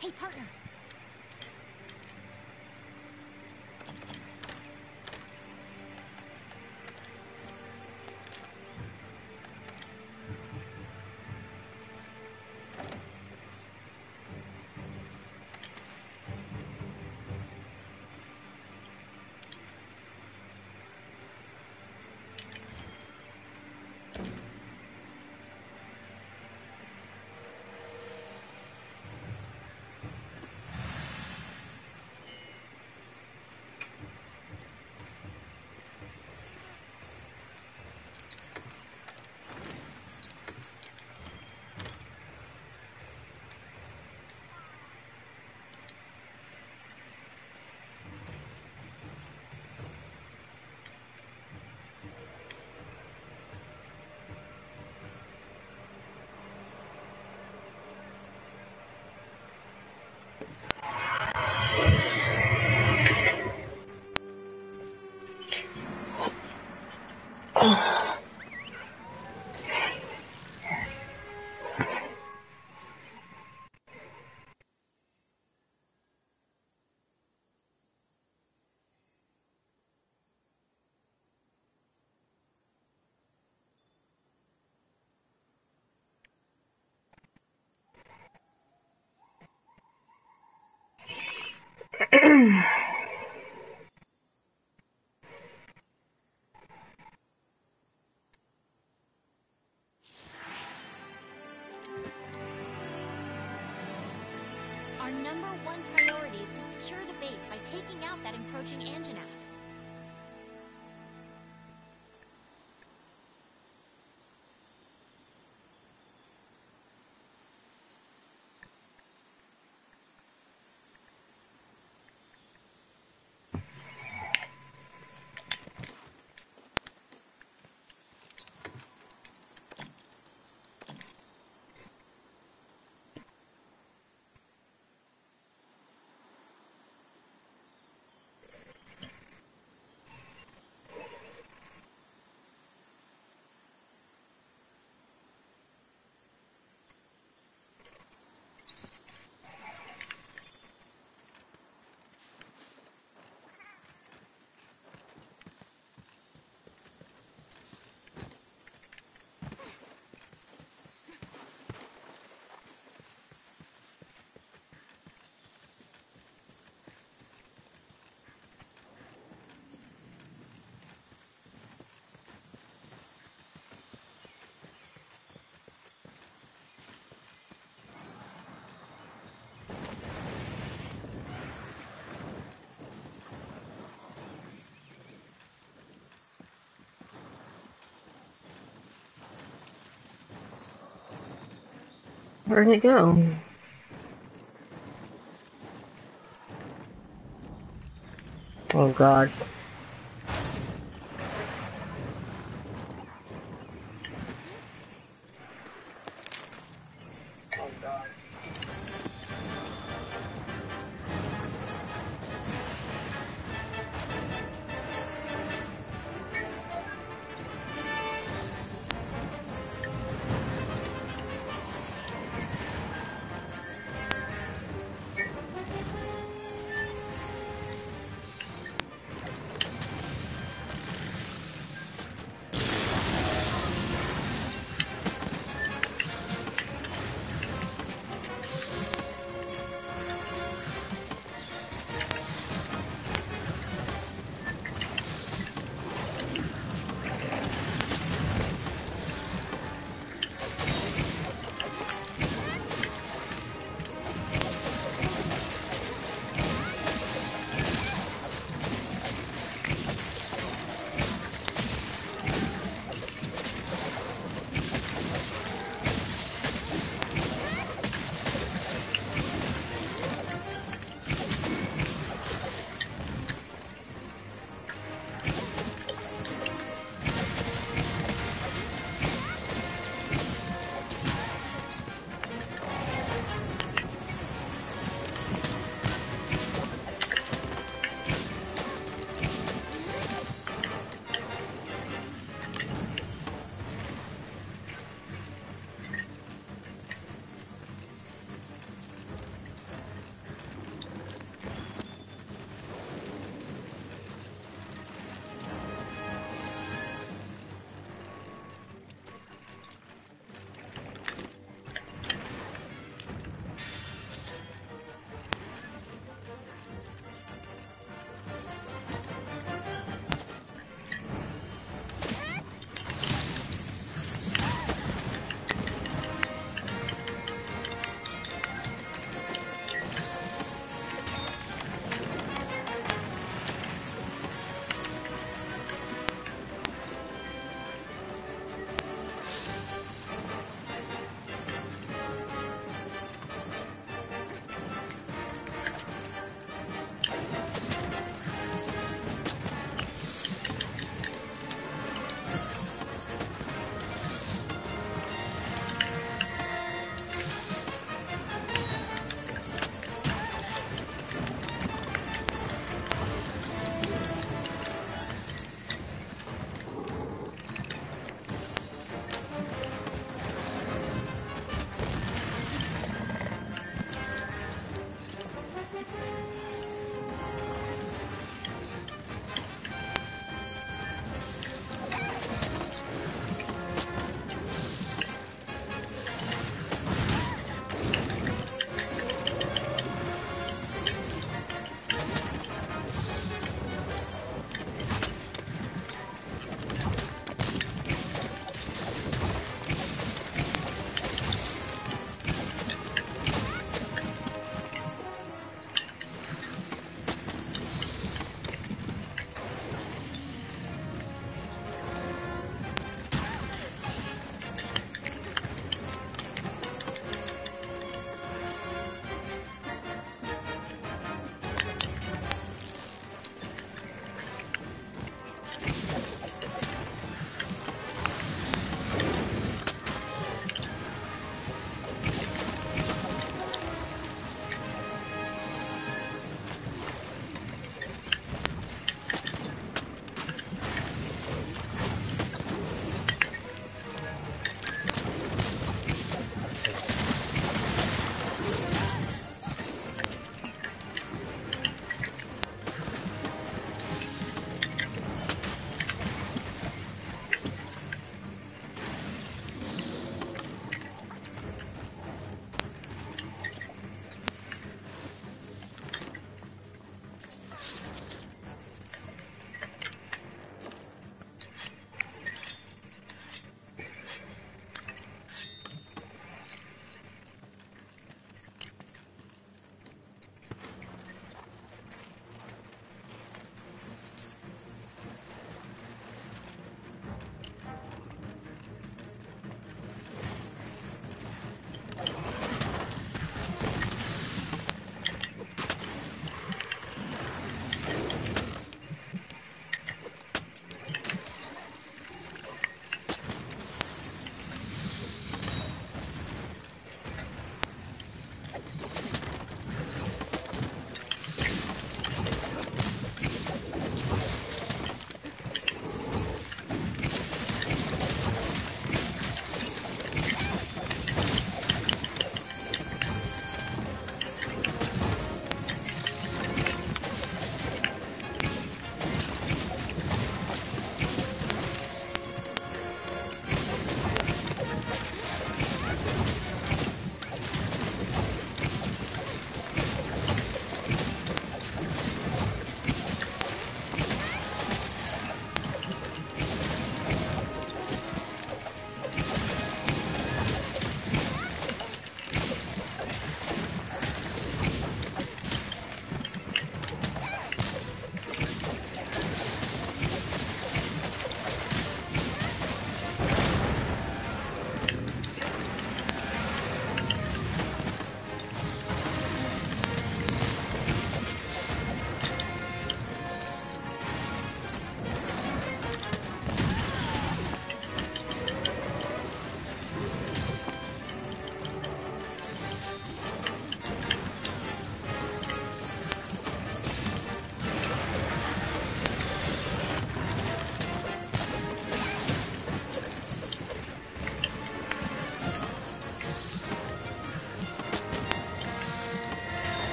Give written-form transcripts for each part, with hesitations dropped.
Hey, partner. Our number one priority is to secure the base by taking out that encroaching Anjanath. Where'd it go? Oh God.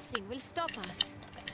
Nothing will stop us.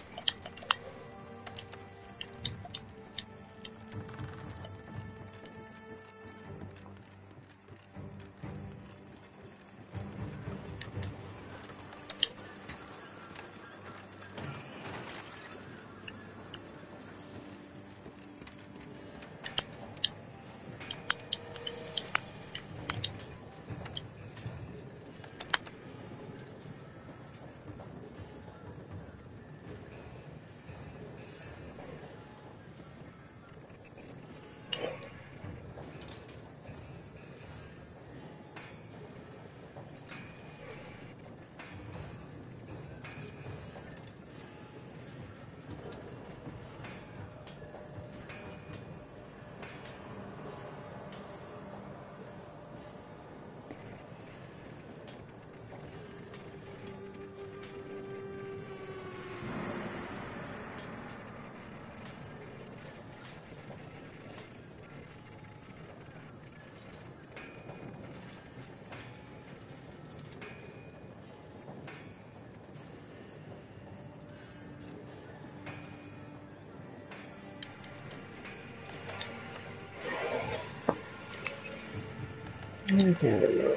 Okay.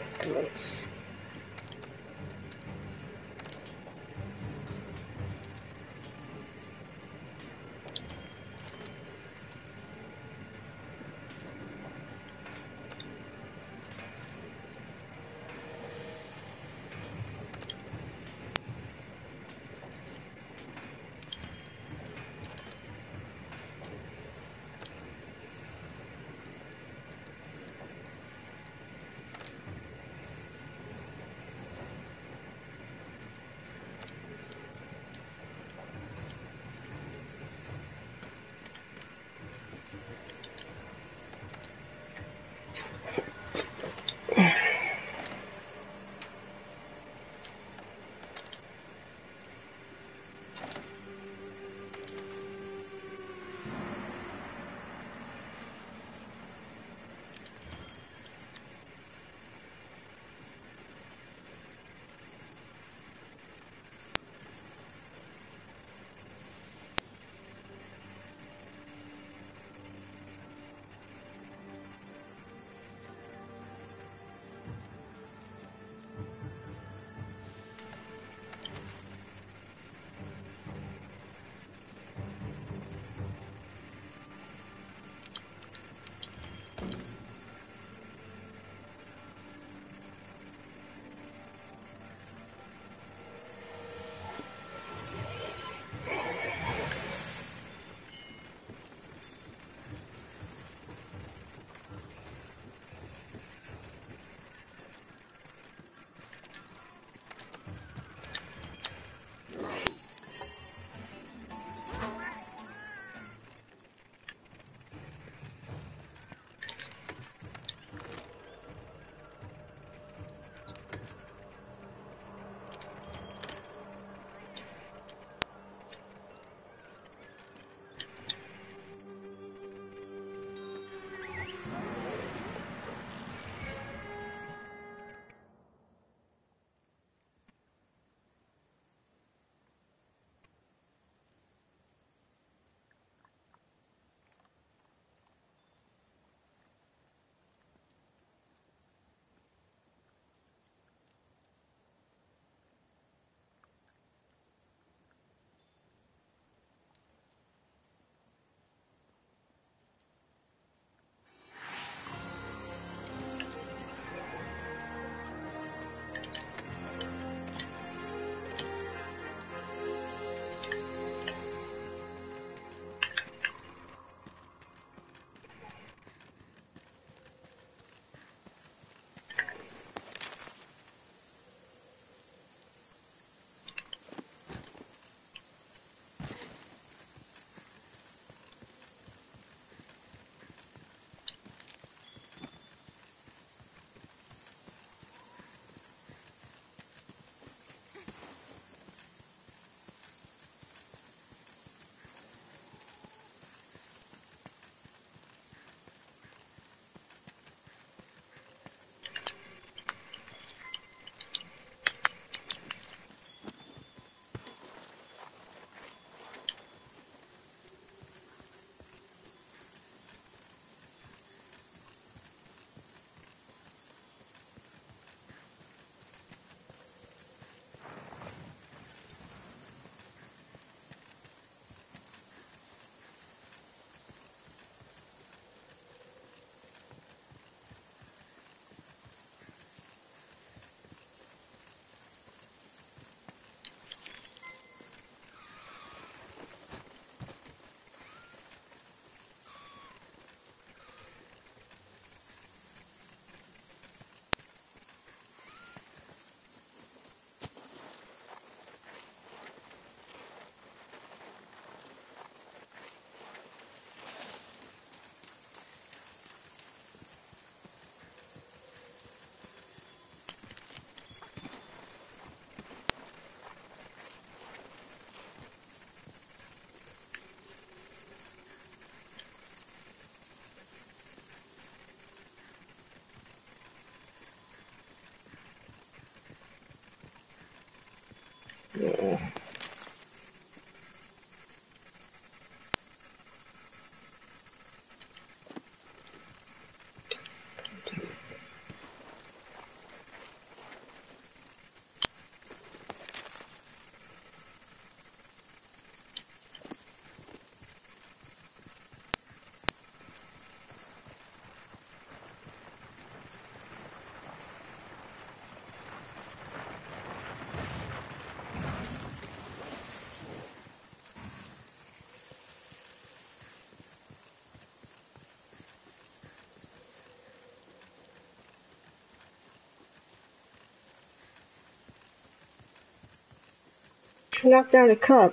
She knocked down a cup.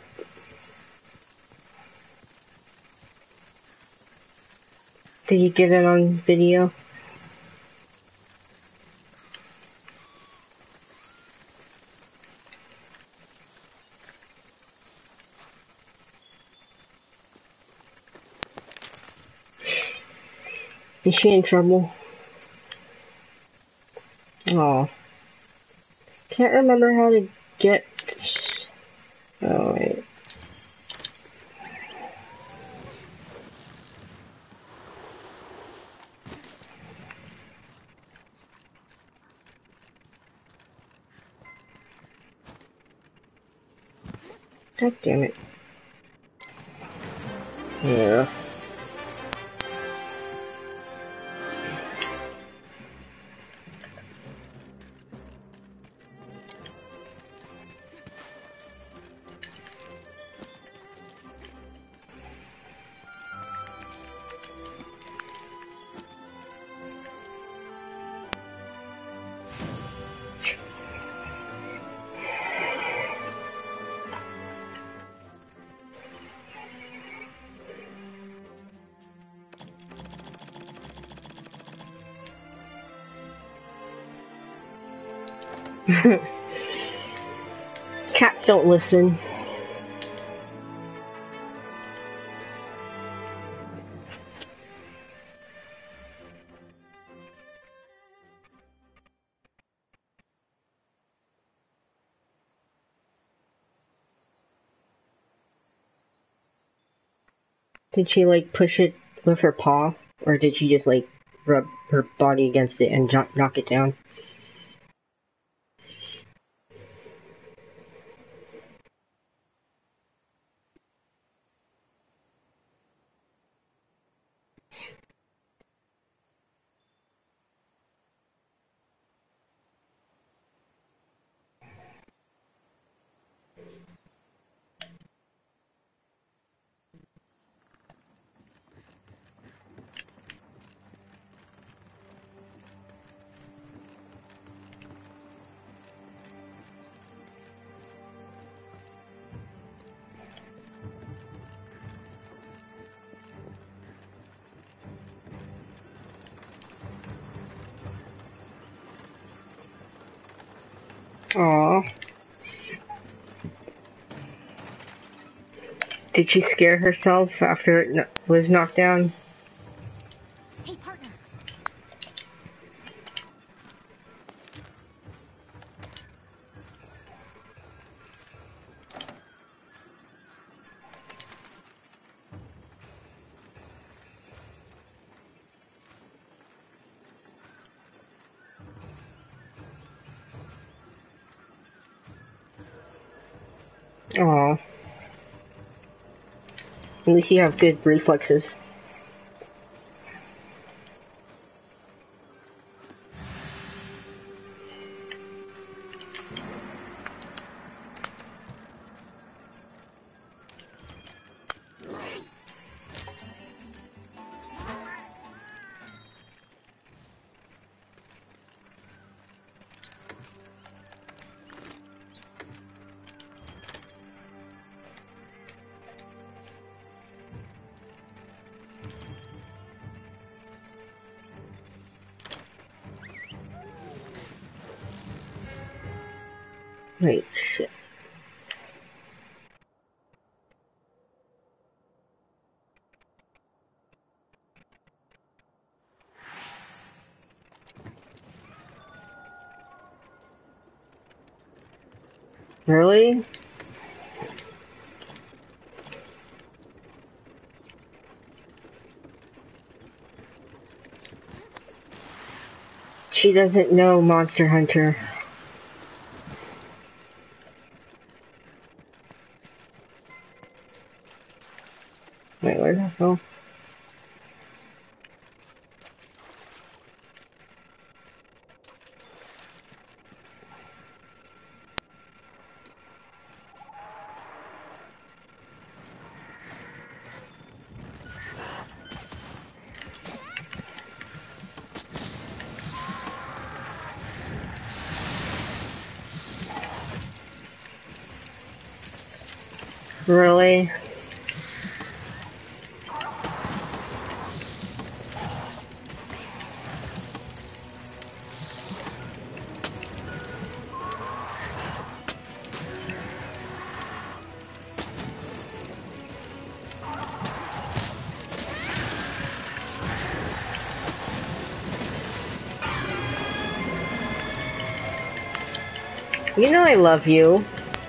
Did you get it on video? Is she in trouble? Oh. Can't remember how to get... Oh, wait. God damn it. Yeah. Cats don't listen. Did she, like, push it with her paw? Or did she just, like, rub her body against it and knock it down? Aww. Did she scare herself after it was knocked down? Hey, partner. Aww. At least you have good reflexes. Wait, shit. Really? She doesn't know Monster Hunter. Wait, where the hell? Really? You know I love you.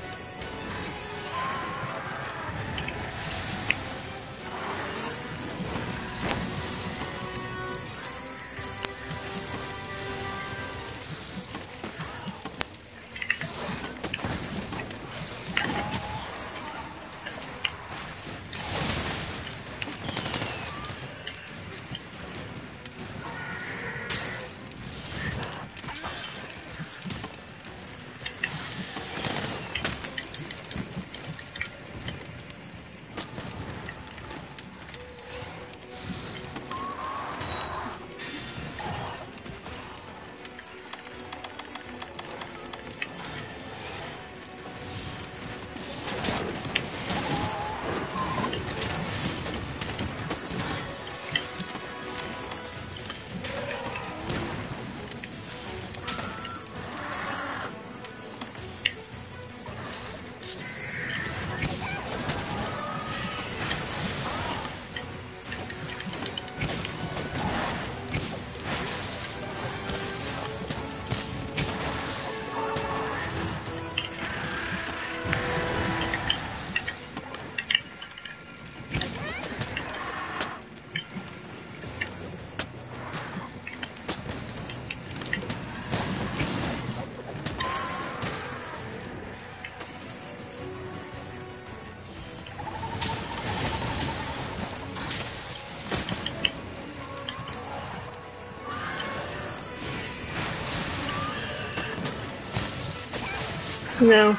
No.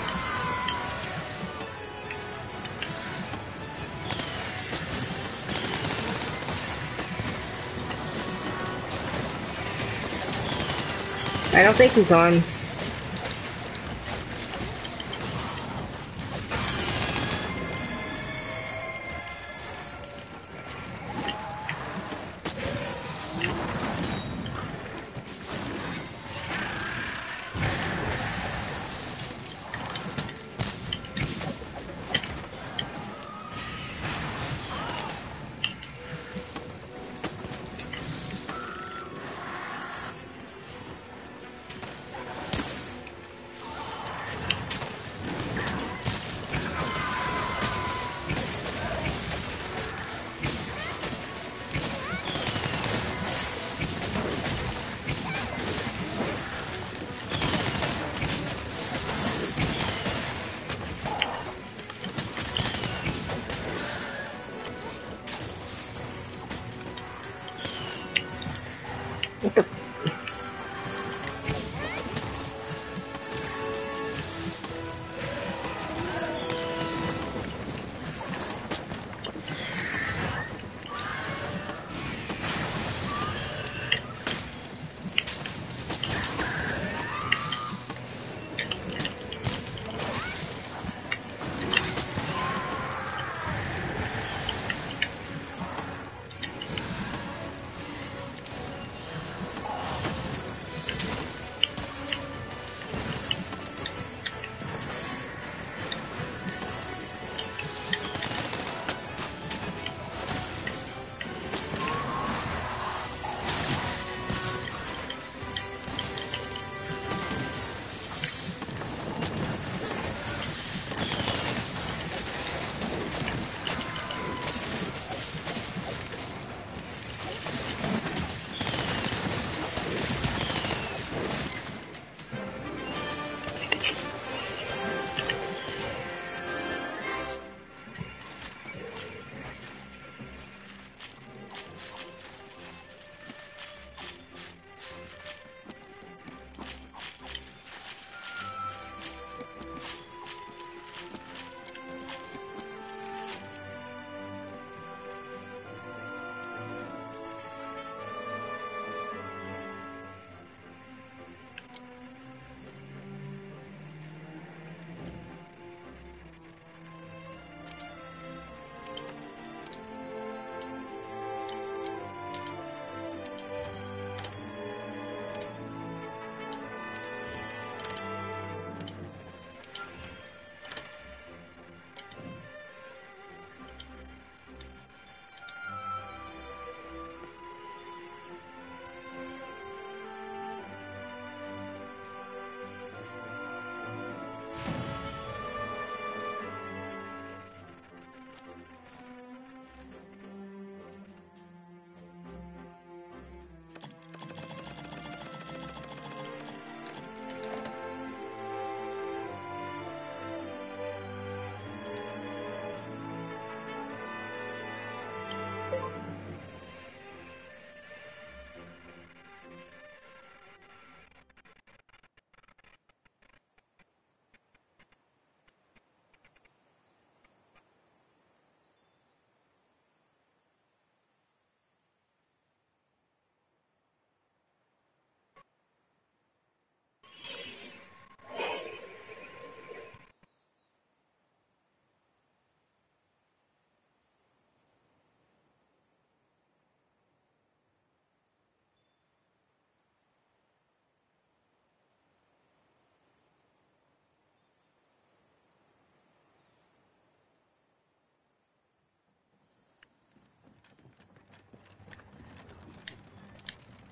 I don't think he's on. What the?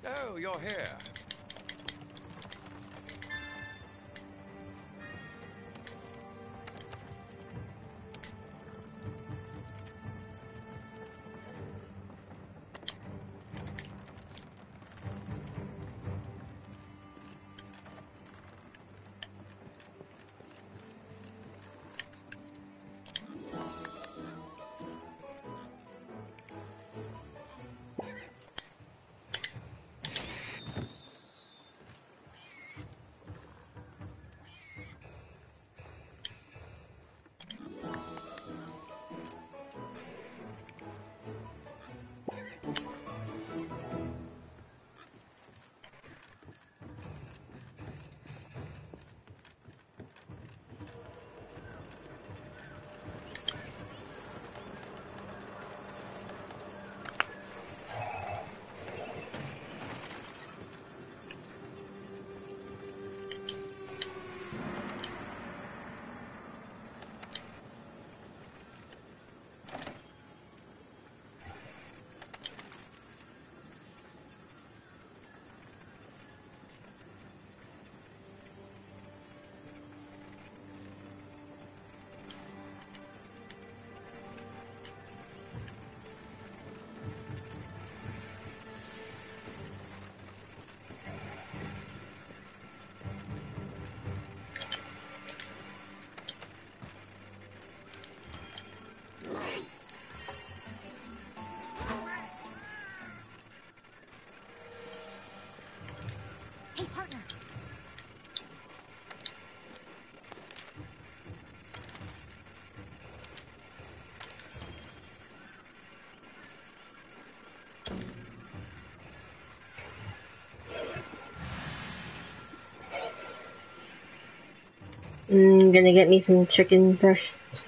Oh, you're here. Hey, partner. Gonna get me some chicken breast.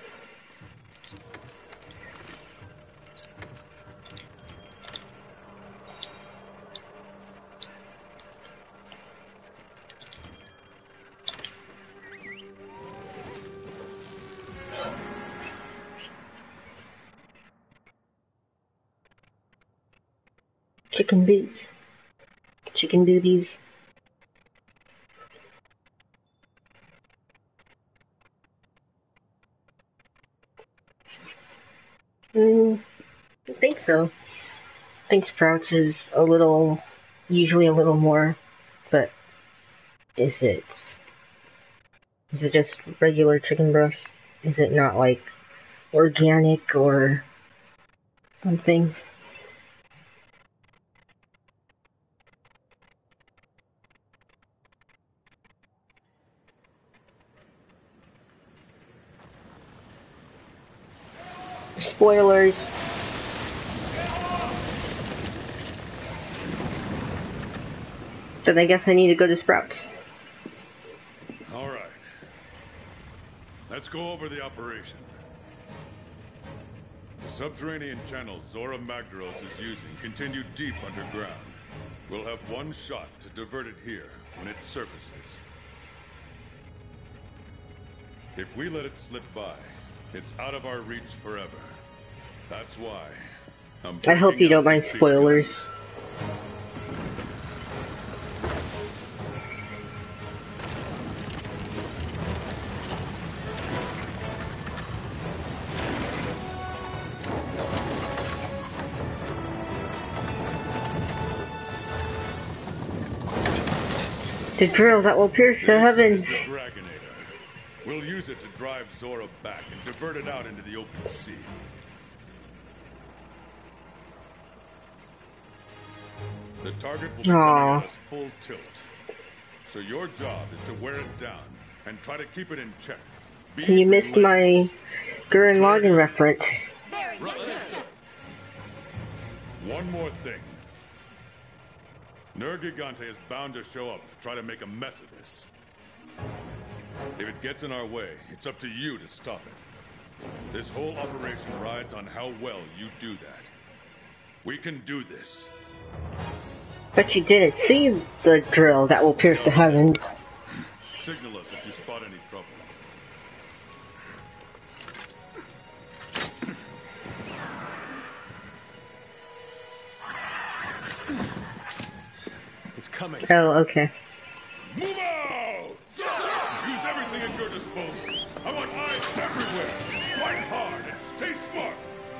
Chicken boots. Chicken booties. I think so. I think Sprouts is usually a little more, but is it just regular chicken breast? Is it not like organic or something? Spoilers. Then I guess I need to go to Sprouts. All right. Let's go over the operation. The subterranean channels Zora Magdaros is using continue deep underground. We'll have one shot to divert it here when it surfaces. If we let it slip by, it's out of our reach forever. That's why I hope you don't mind spoilers. The drill that will pierce the heavens. This is the Dragonator. We'll use it to drive Zora back and divert it out into the open sea. The target will be coming at us full tilt. So your job is to wear it down and try to keep it in check. And you missed my Gurren Lagann reference. Very good. One more thing. Nergigante is bound to show up to try to make a mess of this. If it gets in our way, it's up to you to stop it. This whole operation rides on how well you do that. We can do this. But you didn't see the drill that will pierce the heavens. Signal us if you spot any trouble. coming. Oh, okay. Move out! Use everything at your disposal. I want eyes everywhere. Fight hard and stay smart.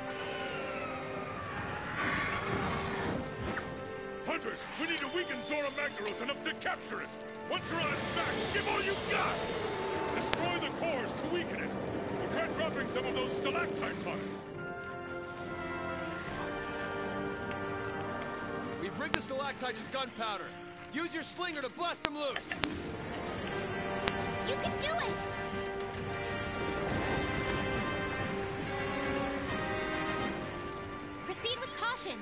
Hunters, we need to weaken Zora Magdaros enough to capture it. Once you're on its back, give all you got. Destroy the cores to weaken it. Or try dropping some of those stalactites on it. We've rigged the stalactites with gunpowder. Use your slinger to blast them loose. You can do it! Proceed with caution.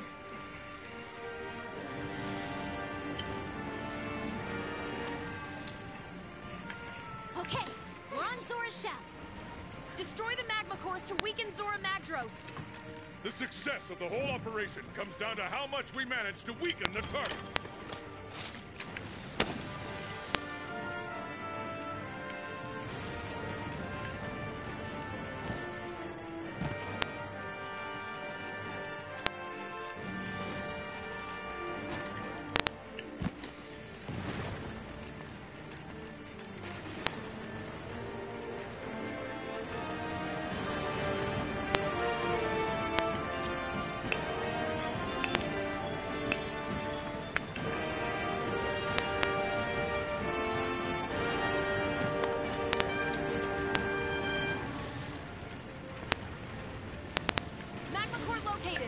Okay, we're on Zora's shell. Destroy the magma cores to weaken Zora Magdaros. The success of the whole operation comes down to how much we manage to weaken the target. Magma core located.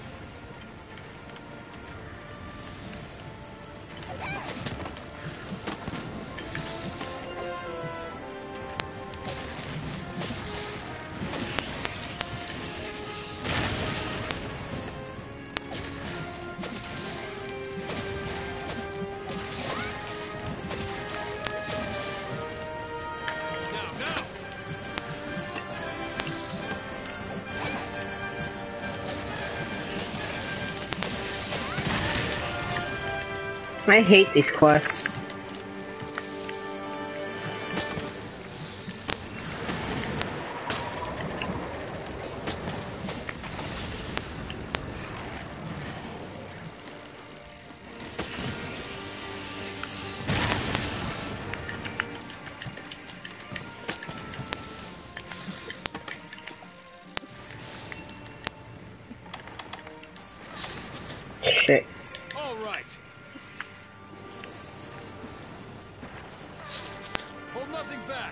Now! I hate these quests. Shit. All right. Hold nothing back.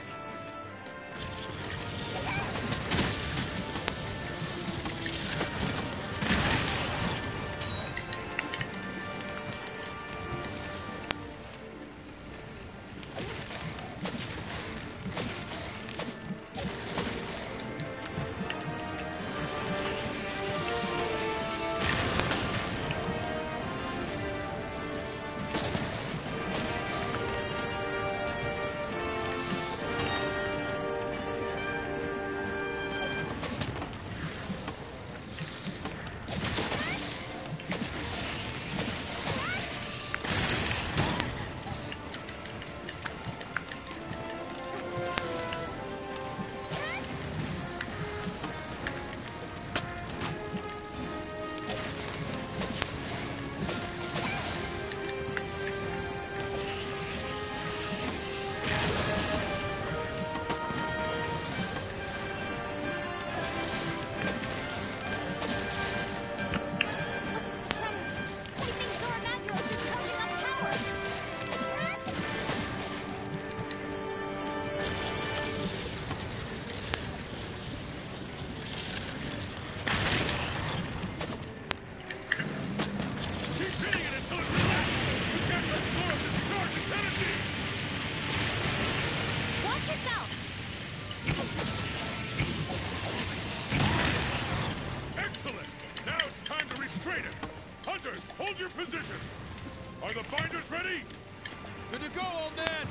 Hold your positions! Are the binders ready? Good to go, old man!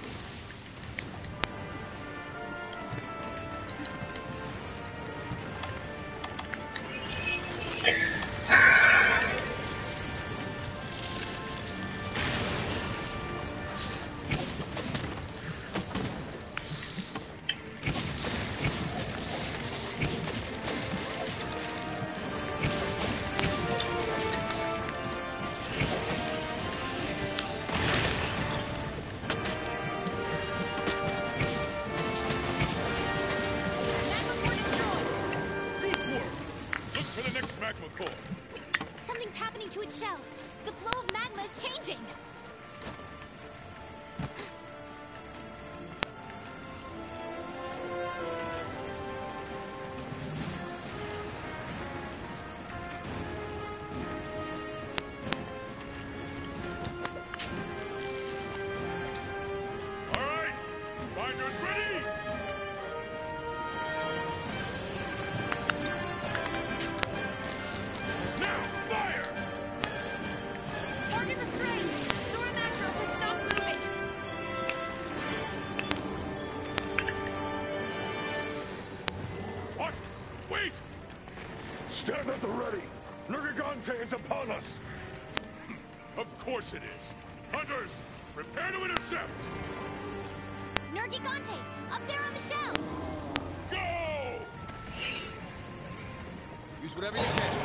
is upon us! Of course it is! Hunters, prepare to intercept! Nergigante, up there on the shell! Go! Use whatever you can.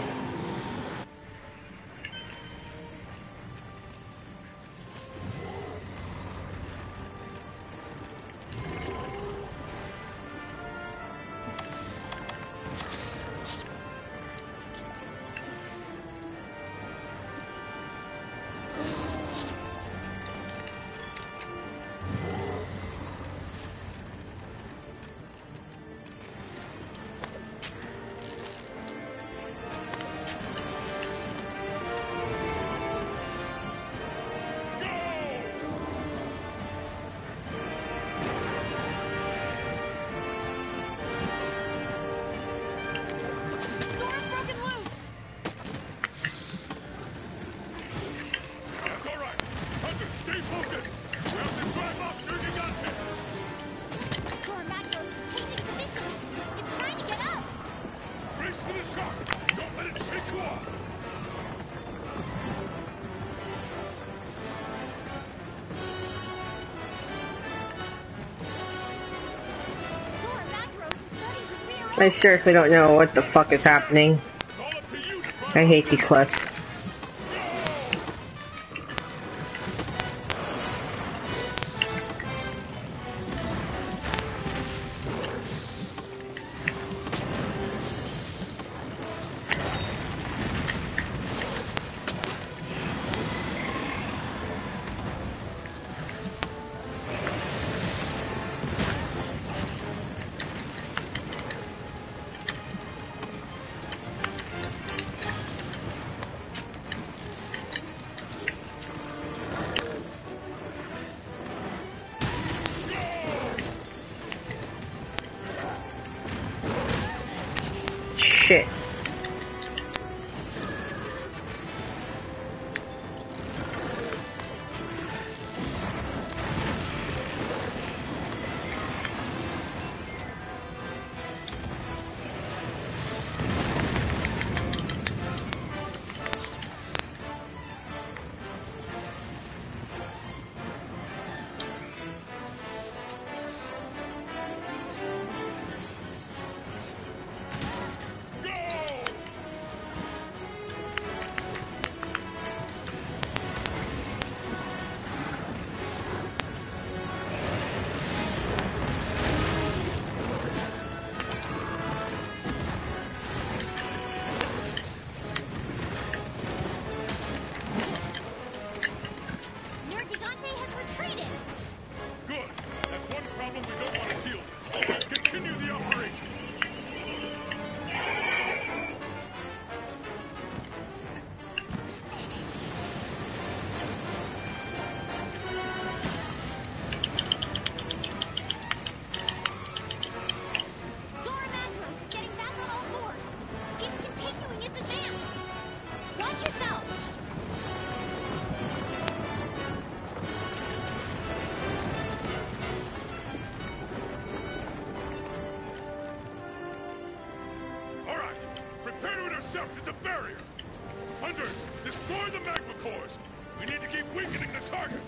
Zora's broken loose! That's all right! Hunters, stay focused! We have to drive off Nergigante! Zora Magdaros is changing position! It's trying to get up! Brace for the shock! Don't let it shake you off! Zora Magdaros is starting to rear up! I seriously don't know what the fuck is happening. It's all up to you to drive I hate these quests. Shit. Nergigante has retreated! Good! That's one problem we don't want to deal with. Continue the operation! Zora Magdaros is getting back on all fours! It's continuing its advance! Watch yourself! All right! Prepare to intercept at the barrier! Hunters, destroy the magma cores! We need to keep weakening the target!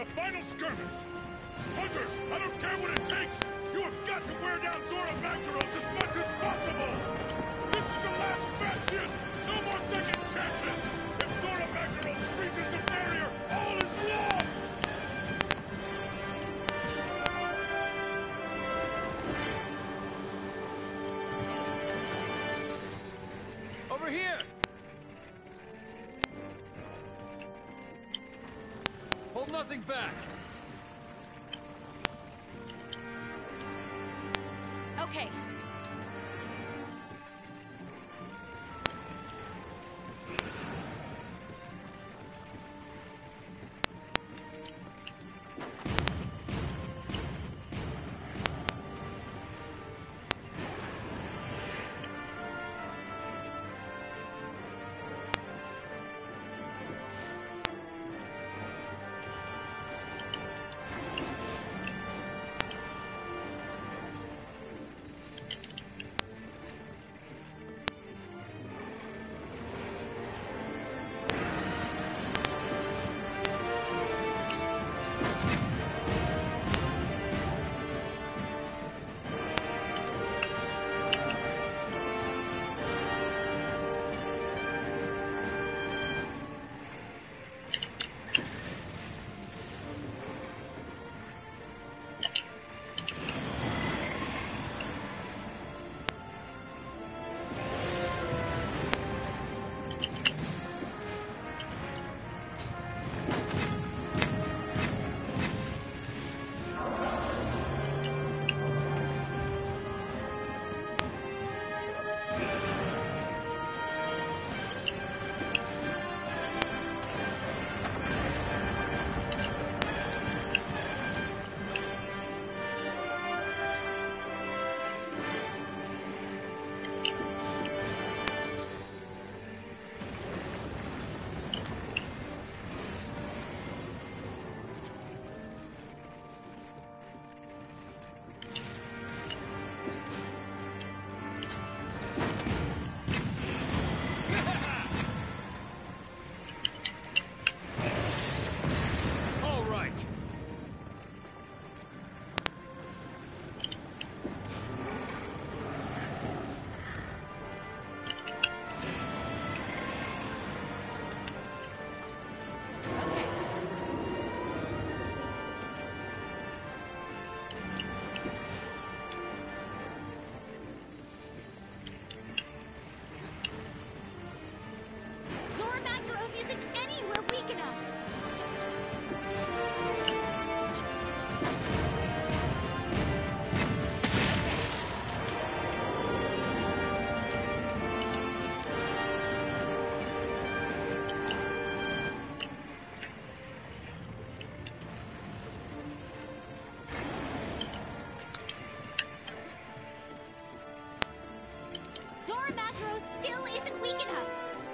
a final skirmish. Hunters, I don't care what it takes. You have got to wear down Zora Magdaros as much as possible. This is the last bastion. No more second chances. If Zora Magdaros breaches the barrier, all is lost. Over here! Hold nothing back! Okay. Zora Magdaros still isn't weak enough.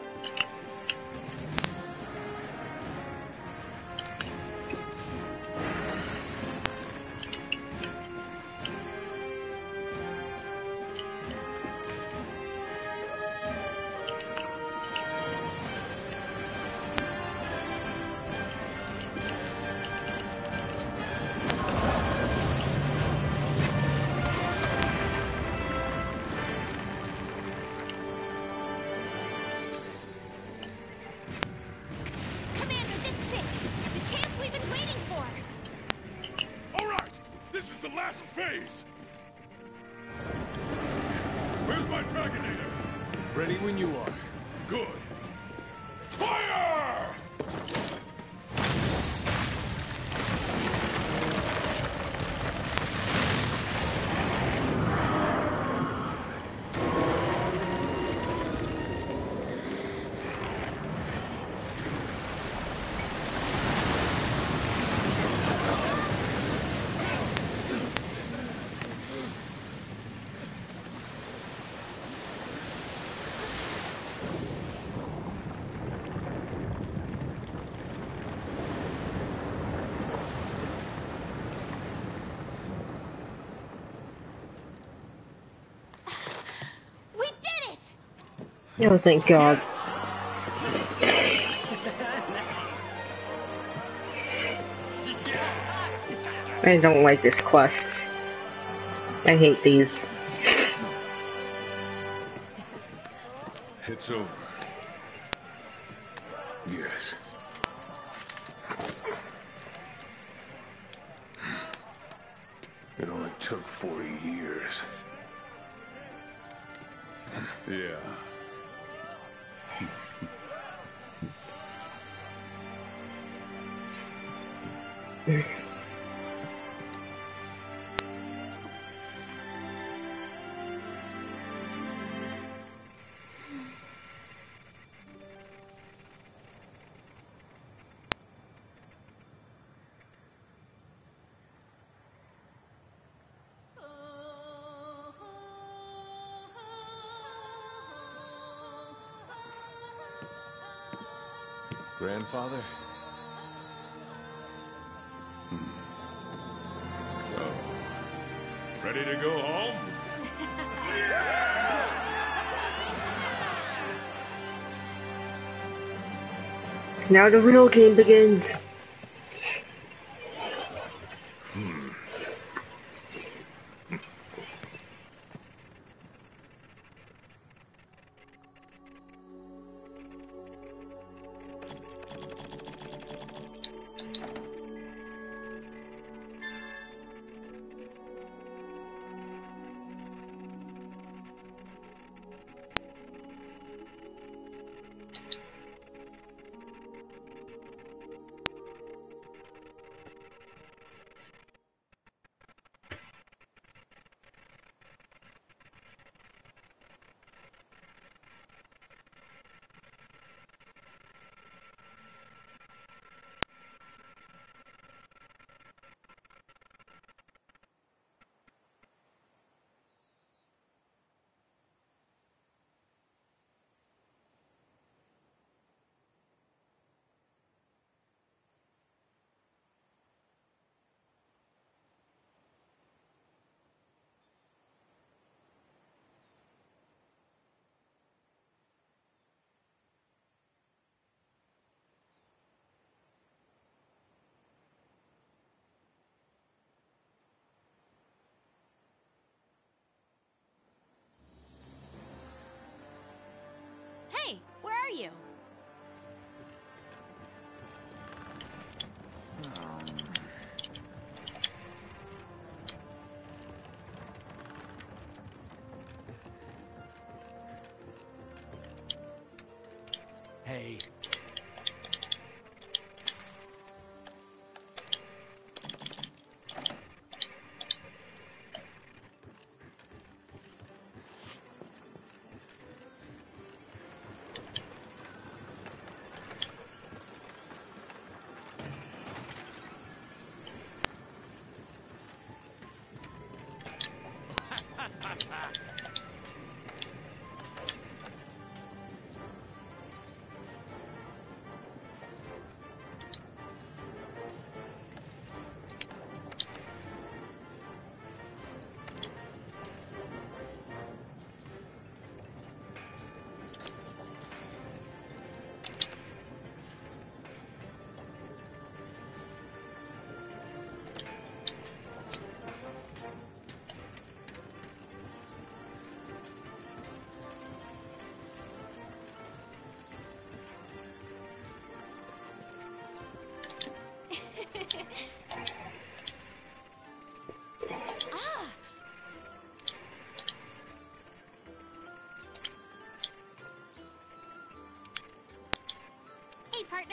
Commander, this is it. The chance we've been waiting for. All right, this is the last phase. Where's my Dragonator? Ready when you are. Good. Fire! We did it! Oh, thank God. Nice. I don't like this quest. I hate these. It's over. Yes. It only took 40 years. Yeah. Grandfather? So, ready to go home? Now the real game begins. Hey, where are you? Hey. Ah! Hey, partner.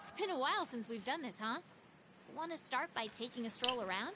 It's been a while since we've done this, huh? Want to start by taking a stroll around?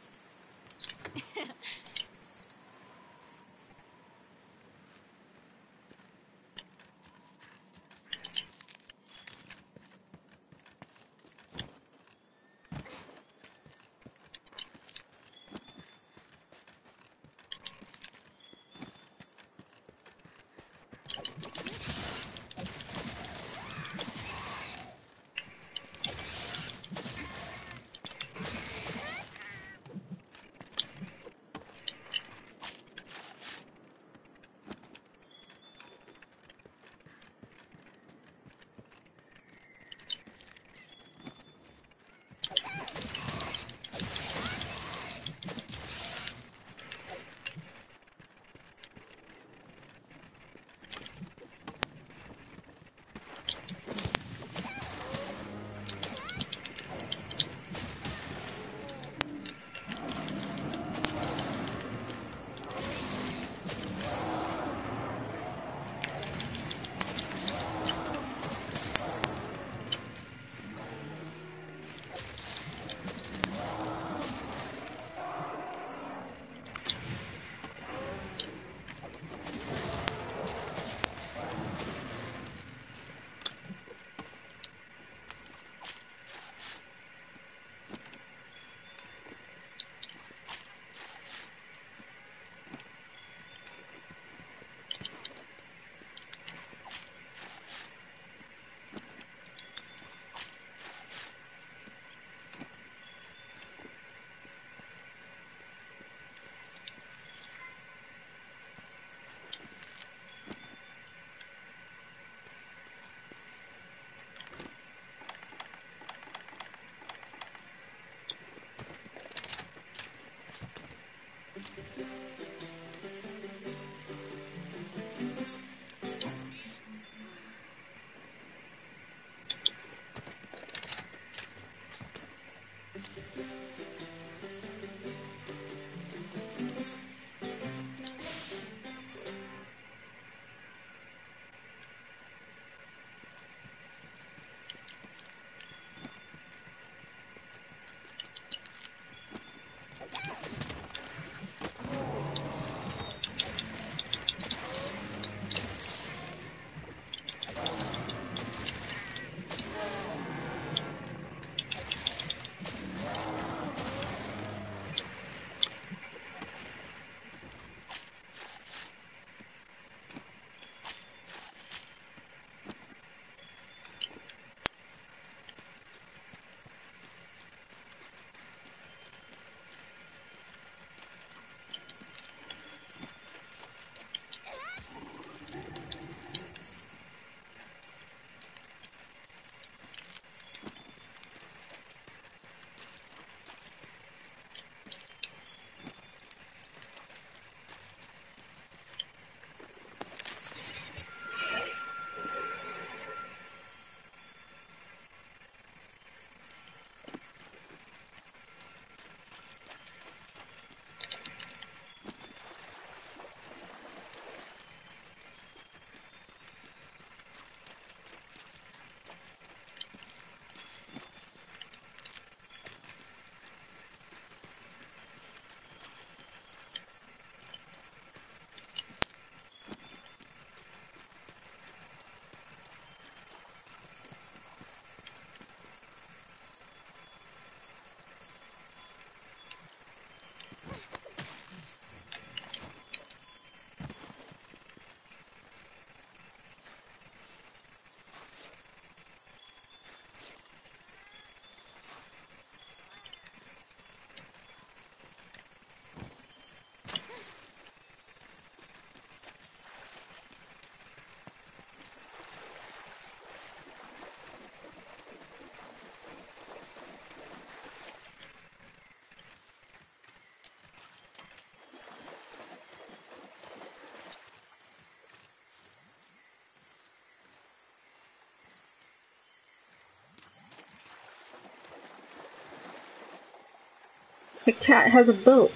The cat has a boat.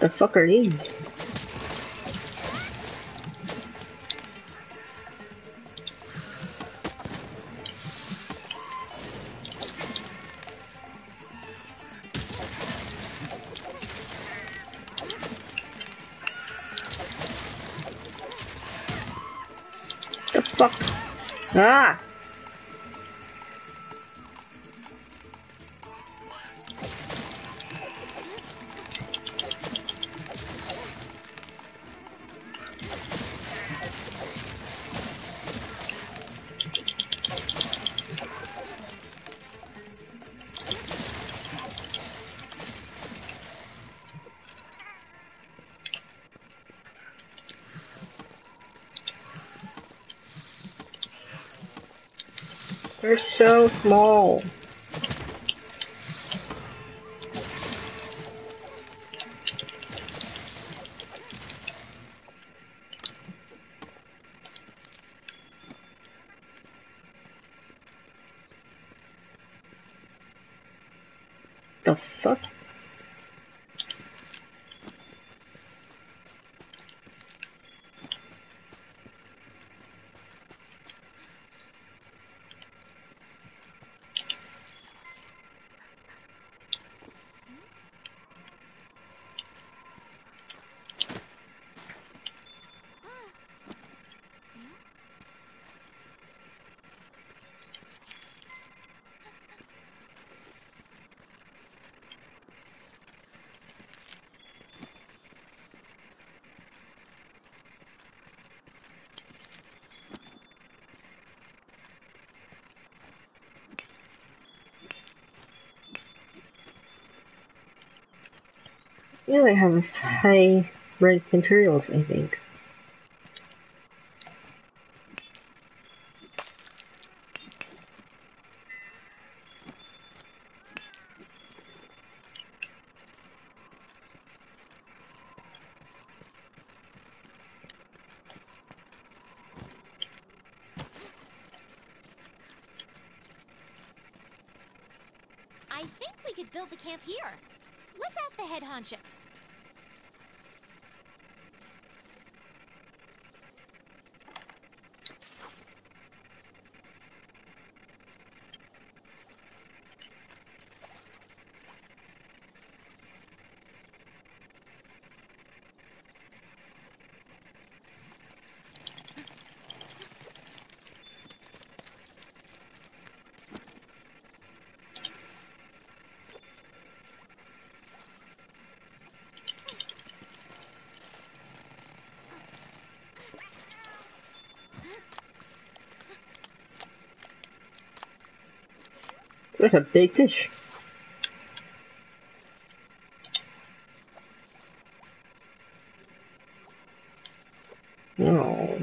The fuck are these? The fuck? Ah! They're so small. The fuck? Yeah, I have high rank materials, I think. I think we could build the camp here. Let's ask the head honchos. That's a big fish. No.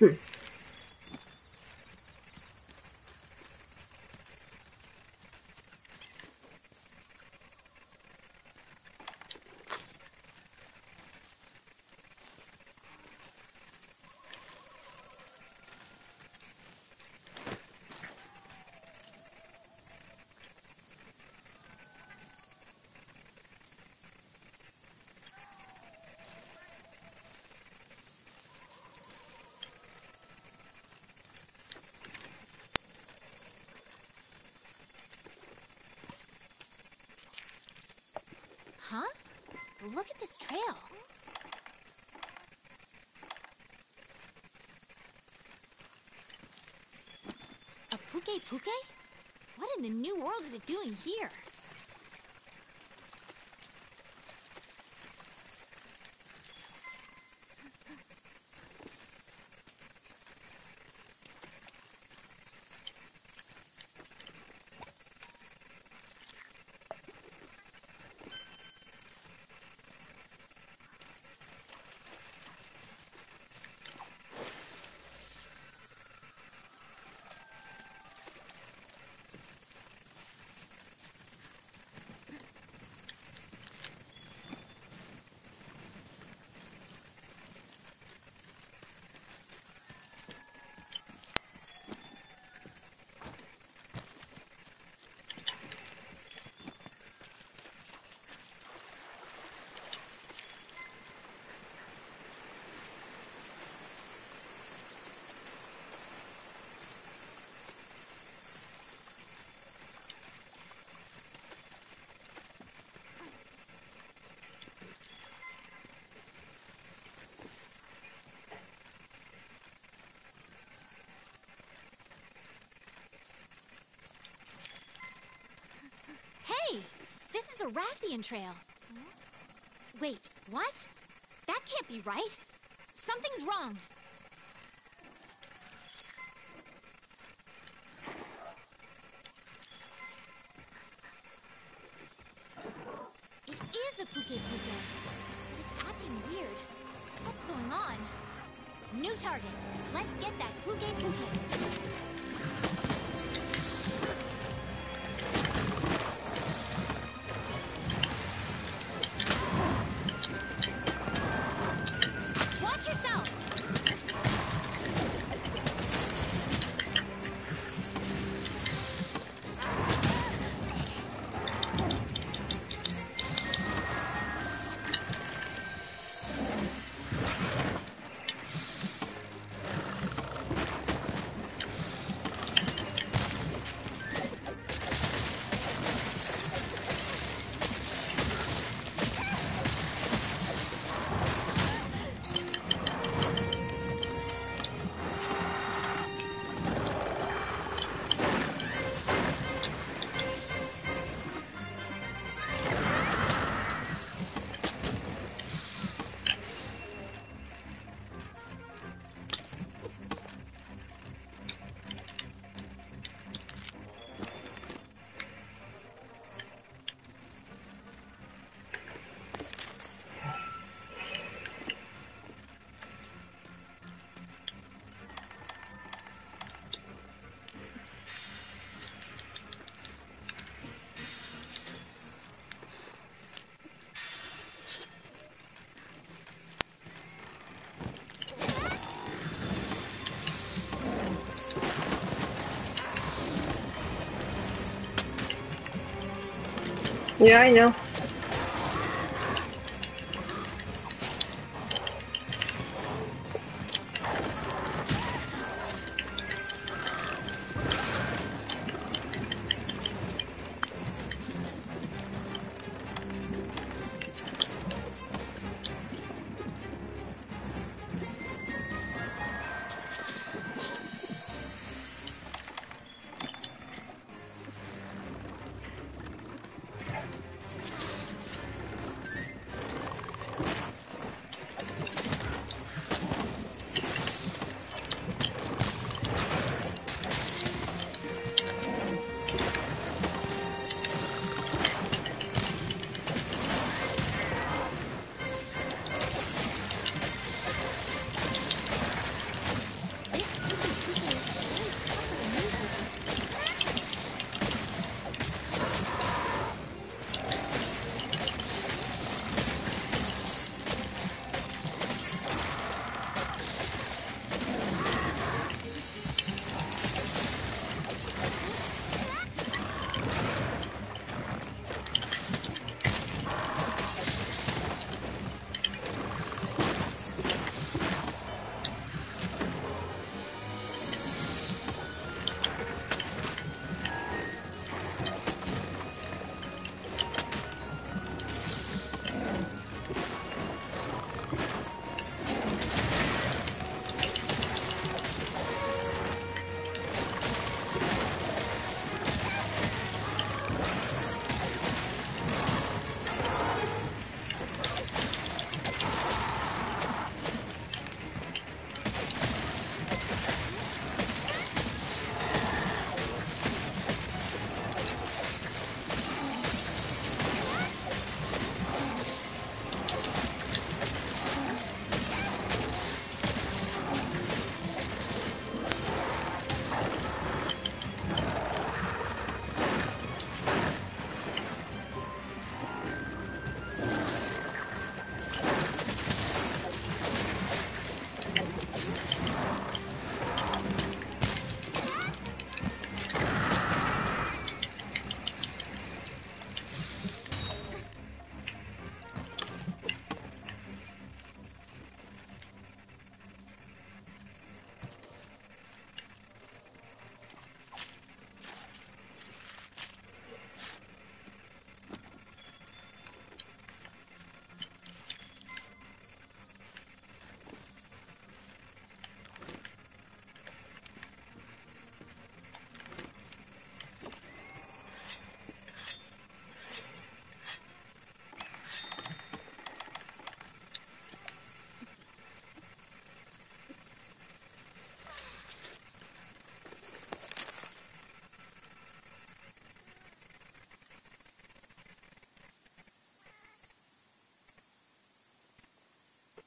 Huh? Look at this trail. A Puke Puke? What in the new world is it doing here? Hey! This is a Rathian trail. Wait, what? That can't be right. Something's wrong. It is a Puke Puke, but it's acting weird. What's going on? New target. Let's get that Puke Puke. Watch yourself! Yeah, I know.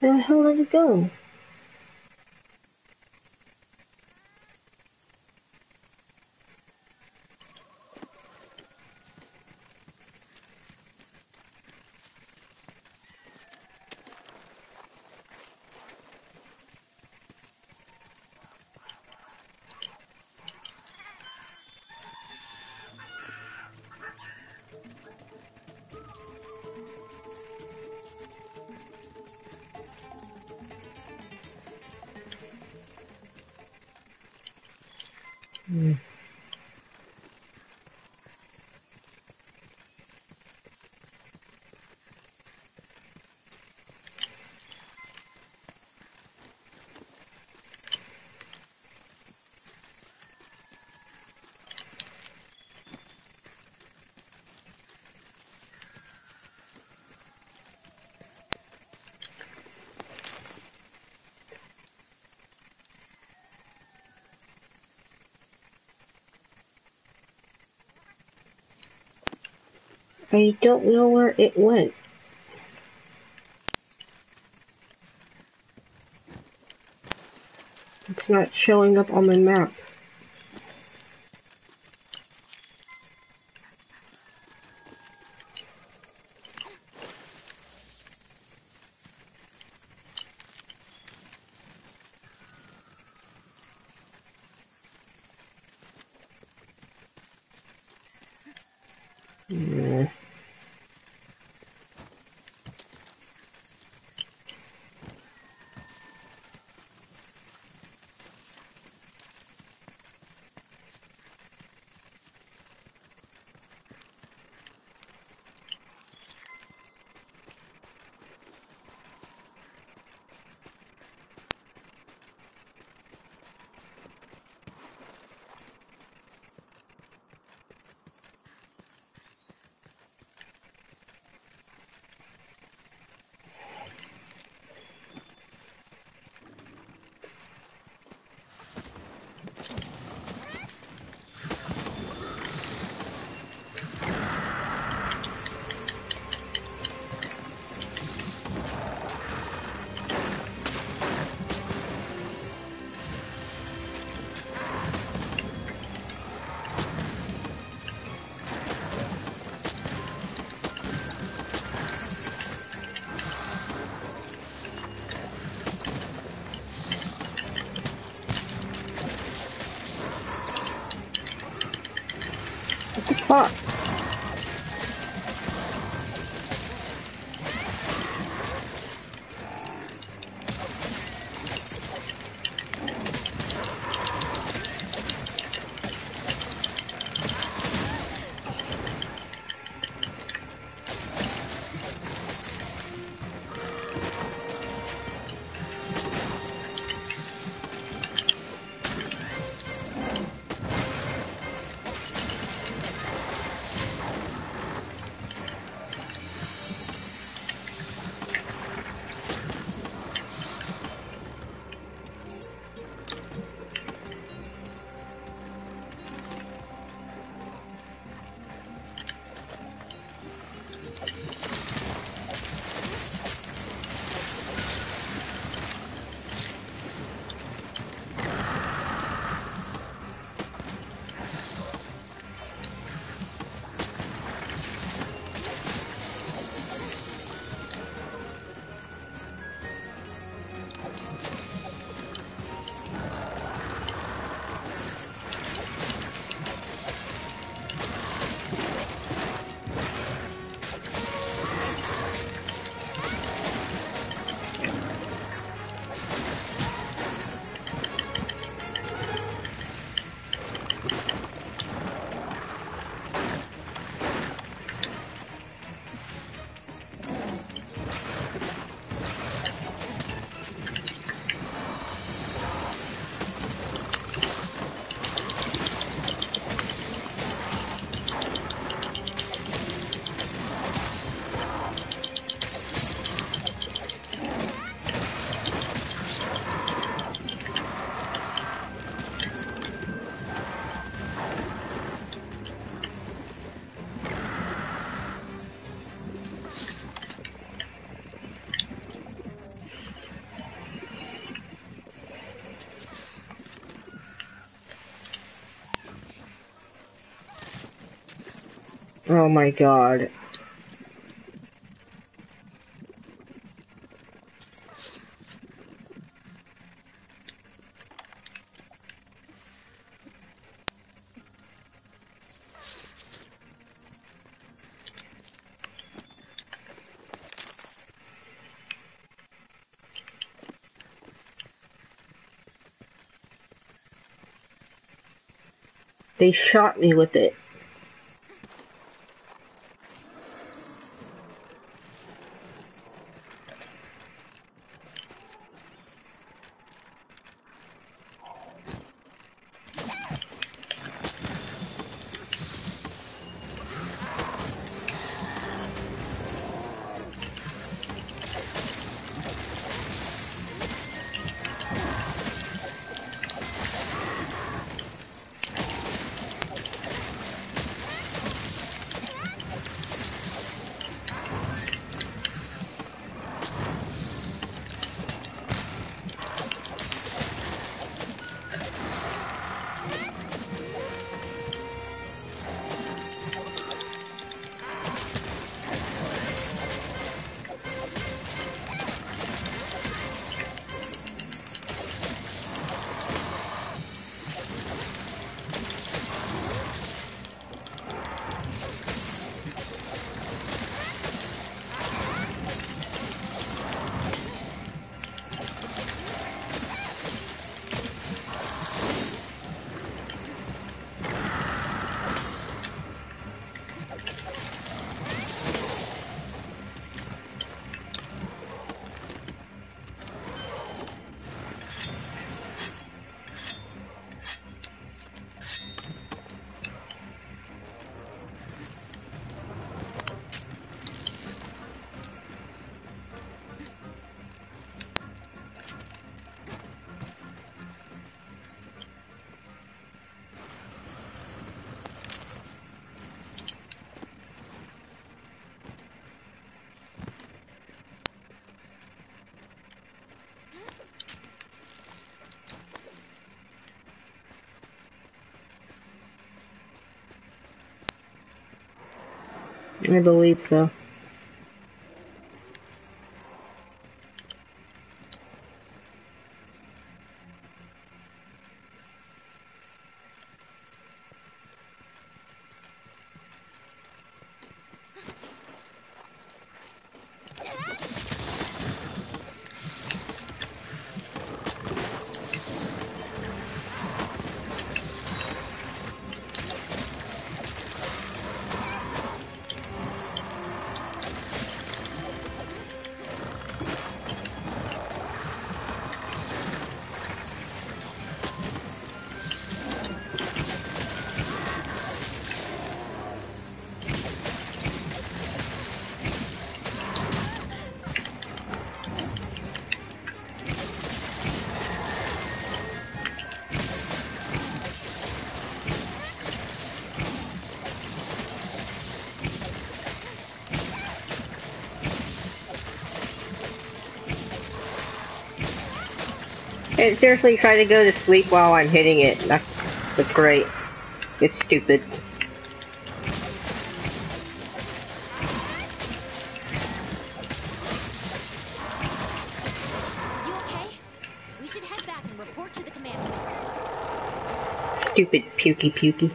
Where the hell did it go? I don't know where it went. It's not showing up on my map. Yeah. What the fuck? Oh my god. They shot me with it. I believe so. It seriously tried to go to sleep while I'm hitting it. That's great. It's stupid. You okay? We should head back and report to the commander. Stupid pukey.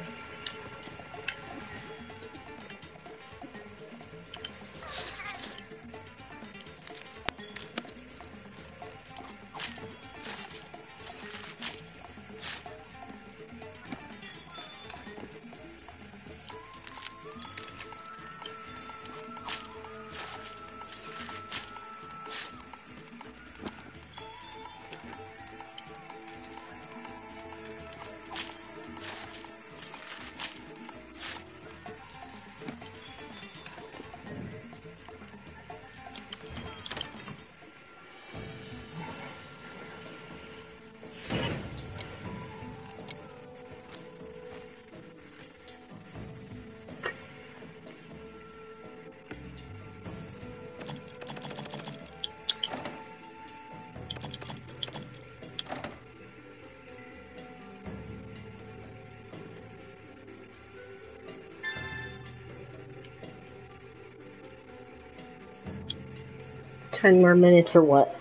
10 more minutes or what?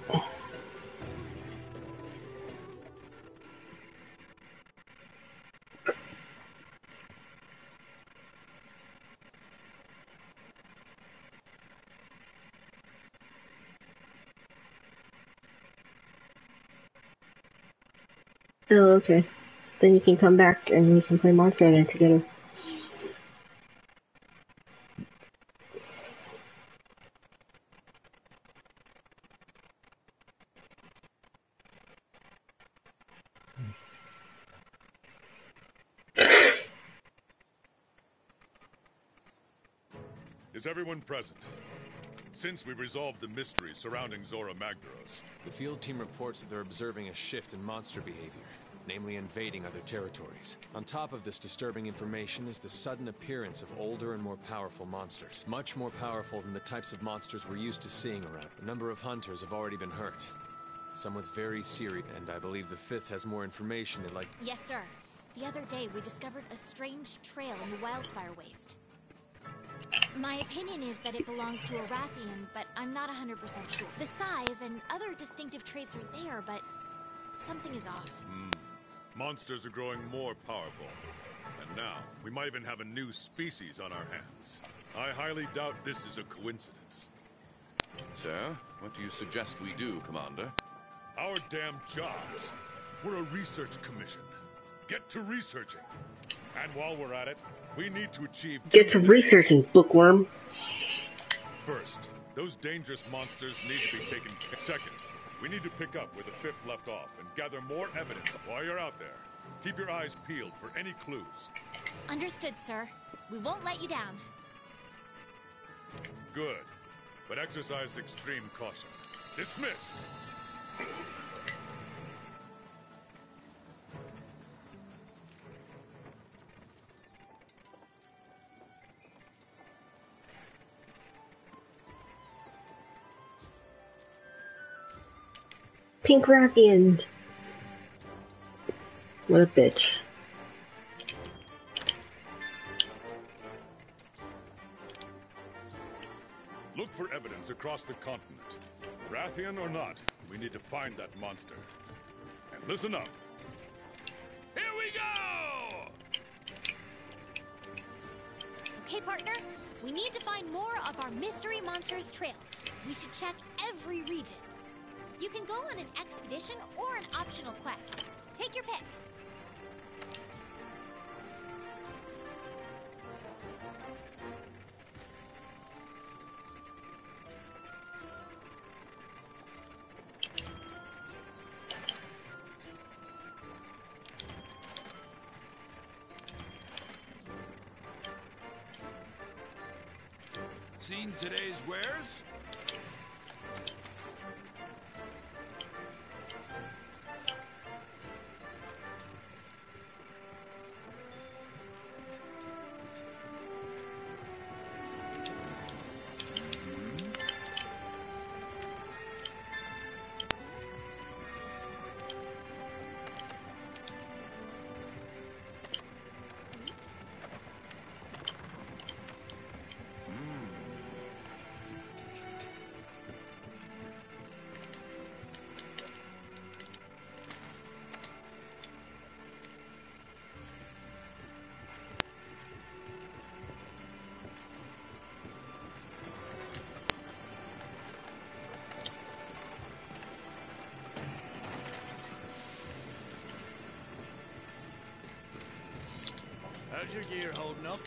Oh, okay. Then you can come back and we can play Monster Hunter together. Is everyone present? Since we resolved the mystery surrounding Zora Magdaros, The field team reports that they're observing a shift in monster behavior, namely invading other territories. On top of this disturbing information is the sudden appearance of older and more powerful monsters. Much more powerful than the types of monsters we're used to seeing around. A number of hunters have already been hurt. Some with very serious, and I believe the 5th has more information they'd like. Yes, sir. The other day, we discovered a strange trail in the Wildspire Waste. My opinion is that it belongs to a Rathian, but I'm not 100% sure. The size and other distinctive traits are there, but something is off. monsters are growing more powerful. And now, we might even have a new species on our hands. I highly doubt this is a coincidence. So, what do you suggest we do, Commander? Our damn jobs. We're a research commission. Get to researching. And while we're at it, we need to achieve... Get to researching, bookworm. First, those dangerous monsters need to be taken care of. Second, we need to pick up where the 5th left off and gather more evidence. While you're out there, keep your eyes peeled for any clues. Understood, sir. We won't let you down. Good. But exercise extreme caution. Dismissed! Pink Rathian. What a bitch. Look for evidence across the continent. Rathian or not, we need to find that monster. And listen up. Here we go! Okay, partner? We need to find more of our Mystery Monsters trail. We should check every region. You can go on an expedition or an optional quest. Take your pick. Seen today's wares? How's your gear holding up?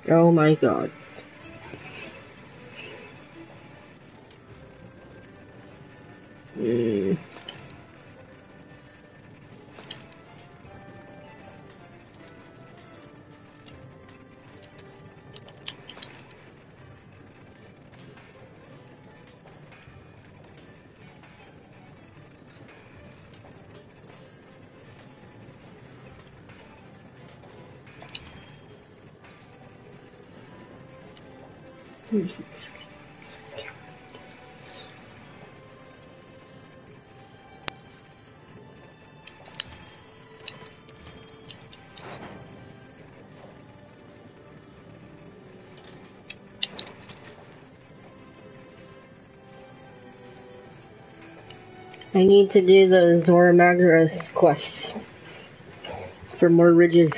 Oh my god. I need to do the Zora Magra's quest for more ridges.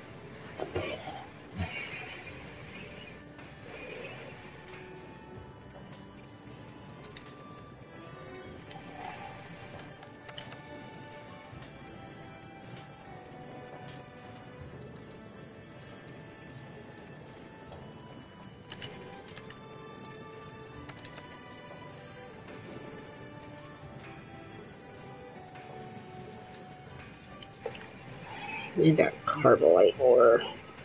Need that Carbolite ore.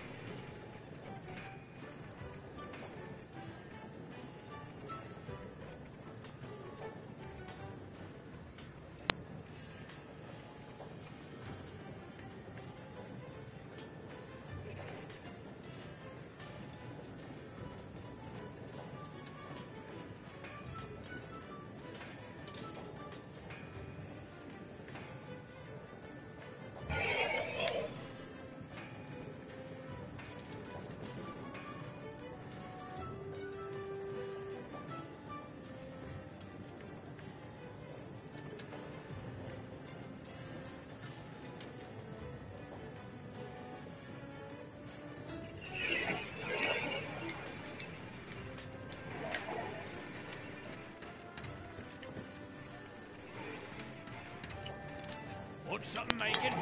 Want something making?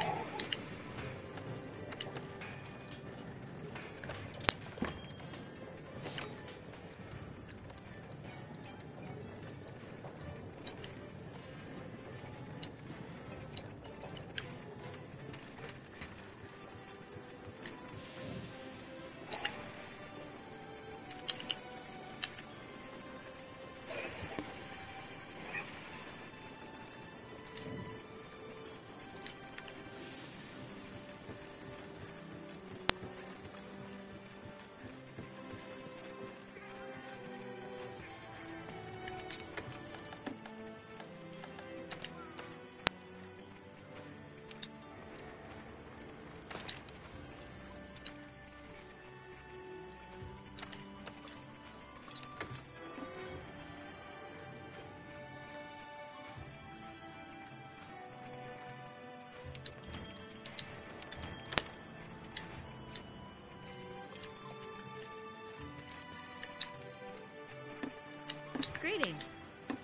Greetings.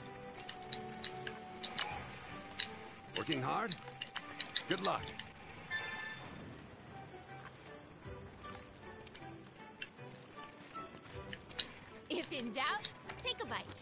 Working hard? Good luck. If in doubt, take a bite.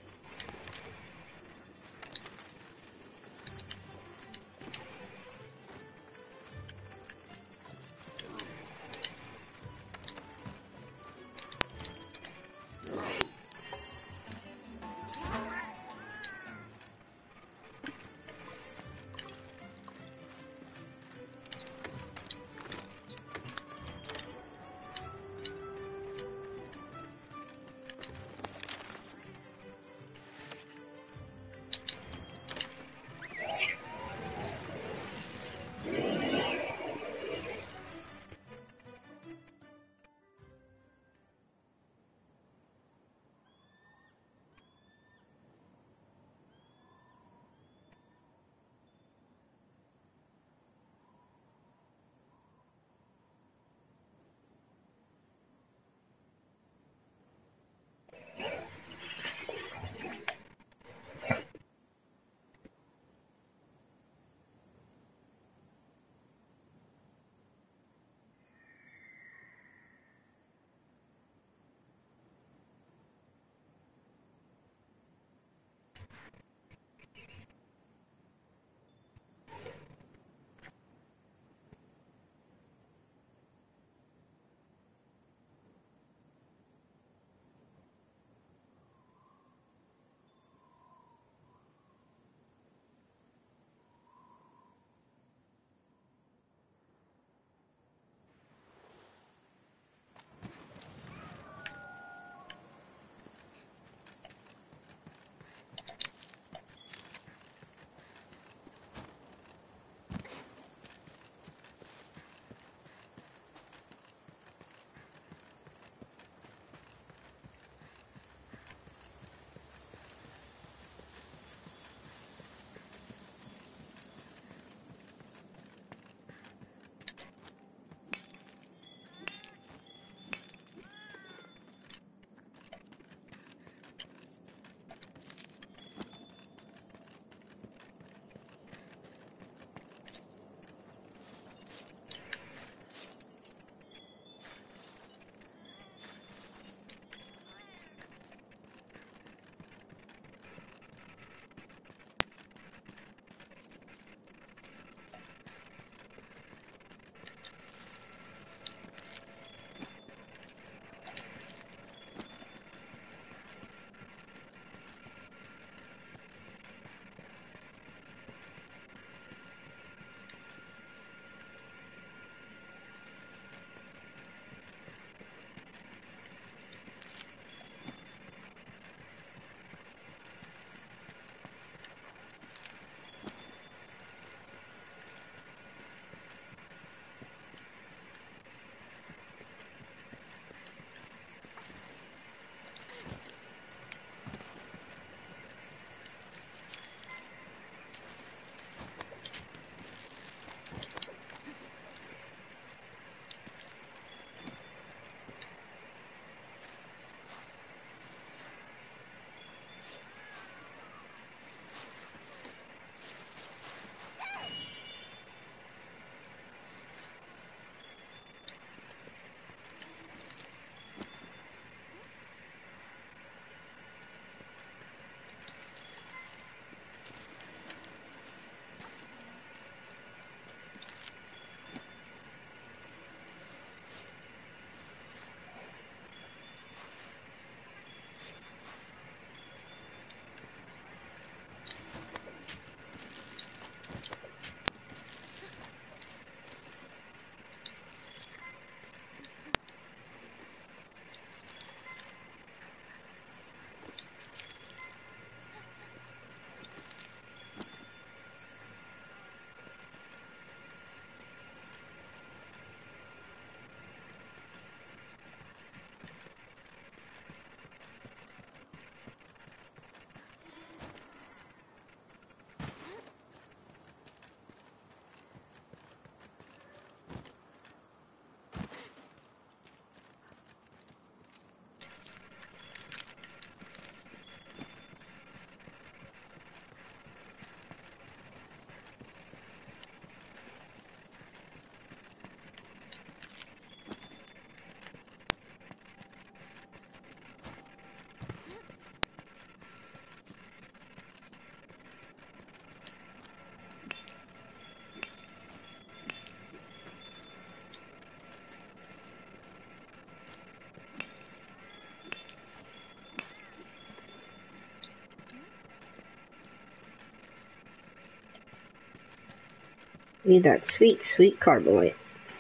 Need that sweet, sweet Carbolite.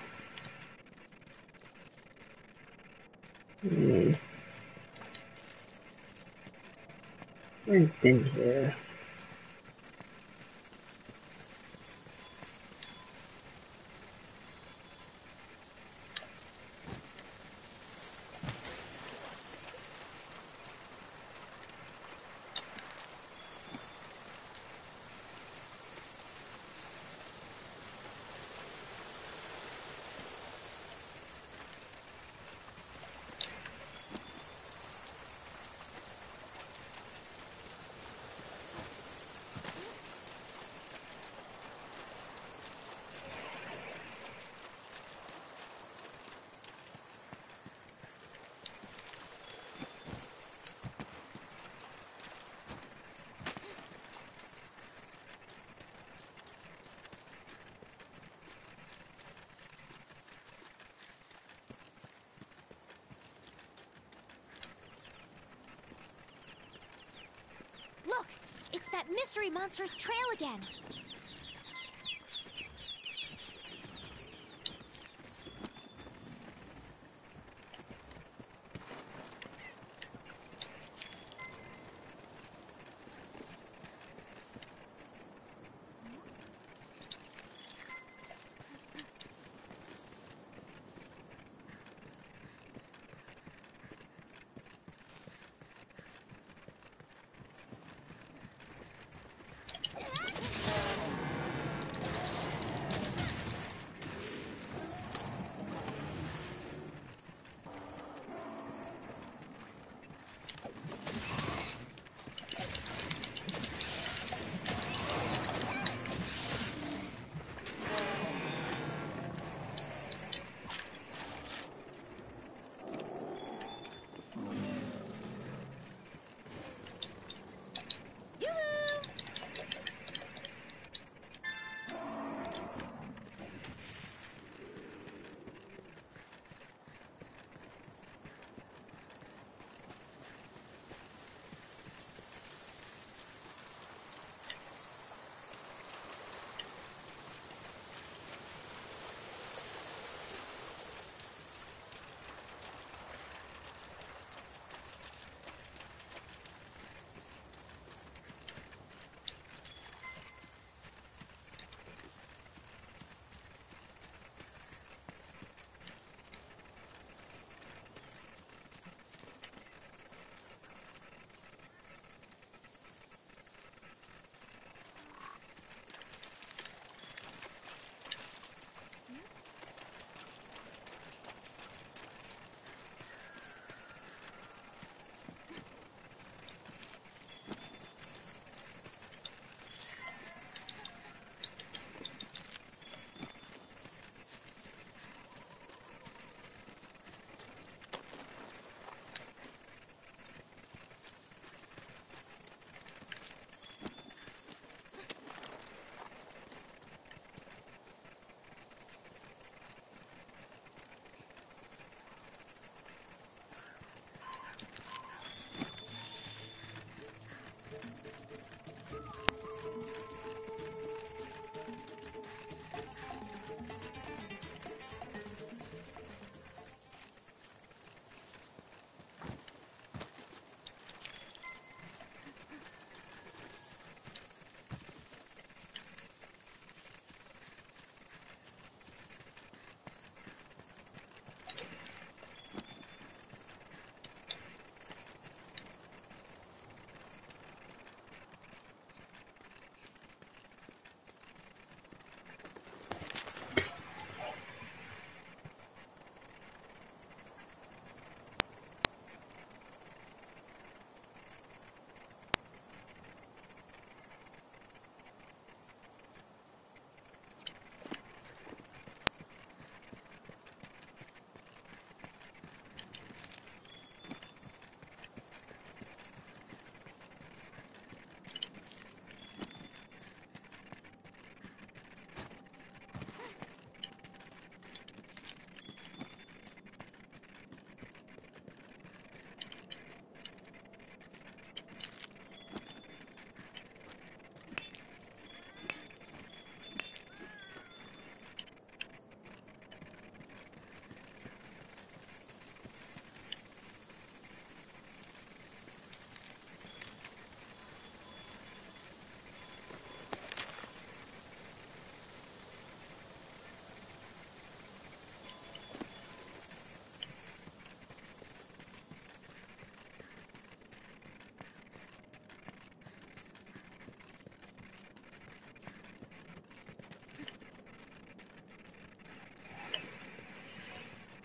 I've been here. Look! It's that mystery monster's trail again!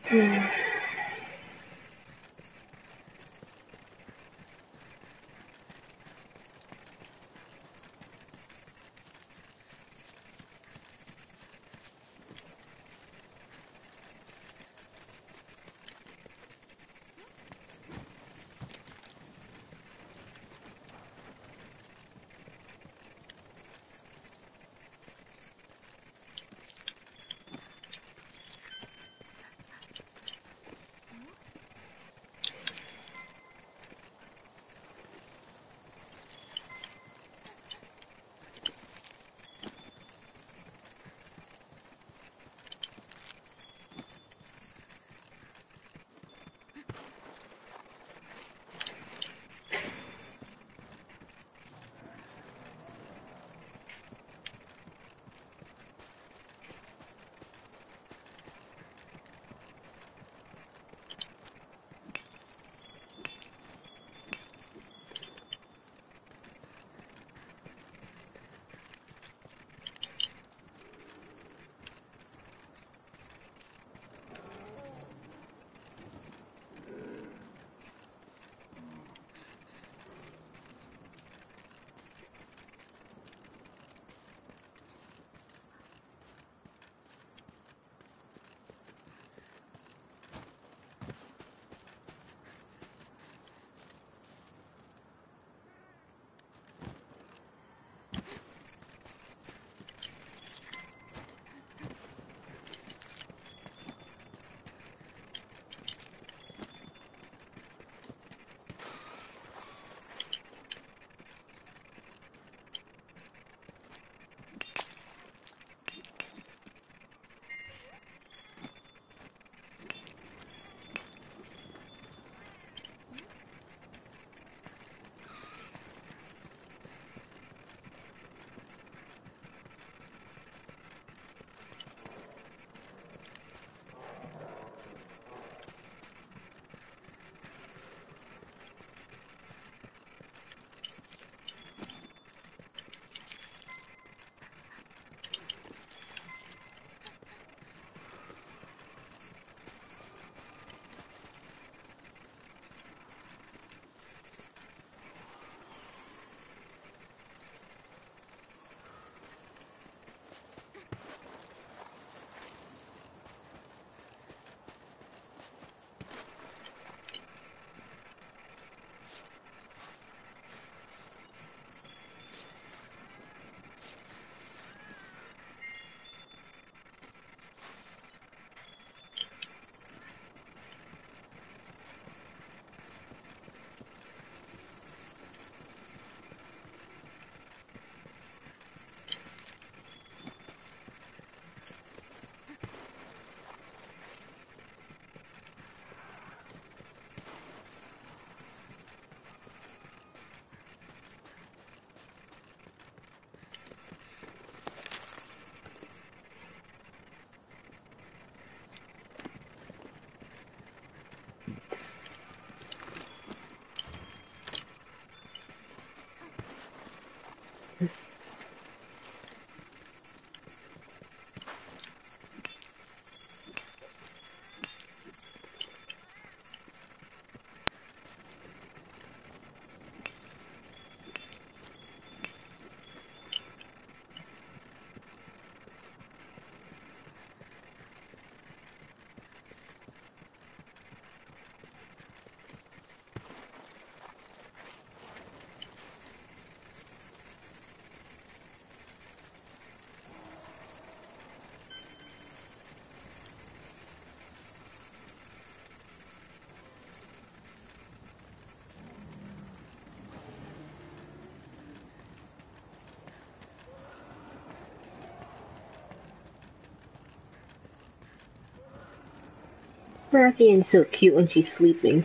Rathian's so cute when she's sleeping.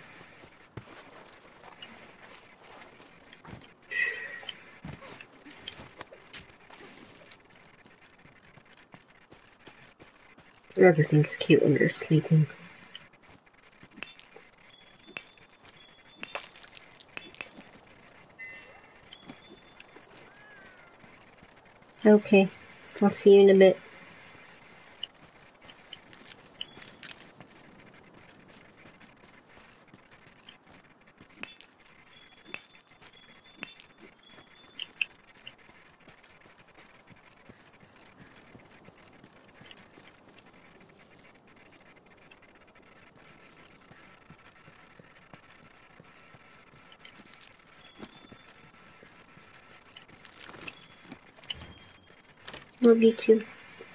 Everything's cute when they're sleeping. Okay, I'll see you in a bit. Love you too.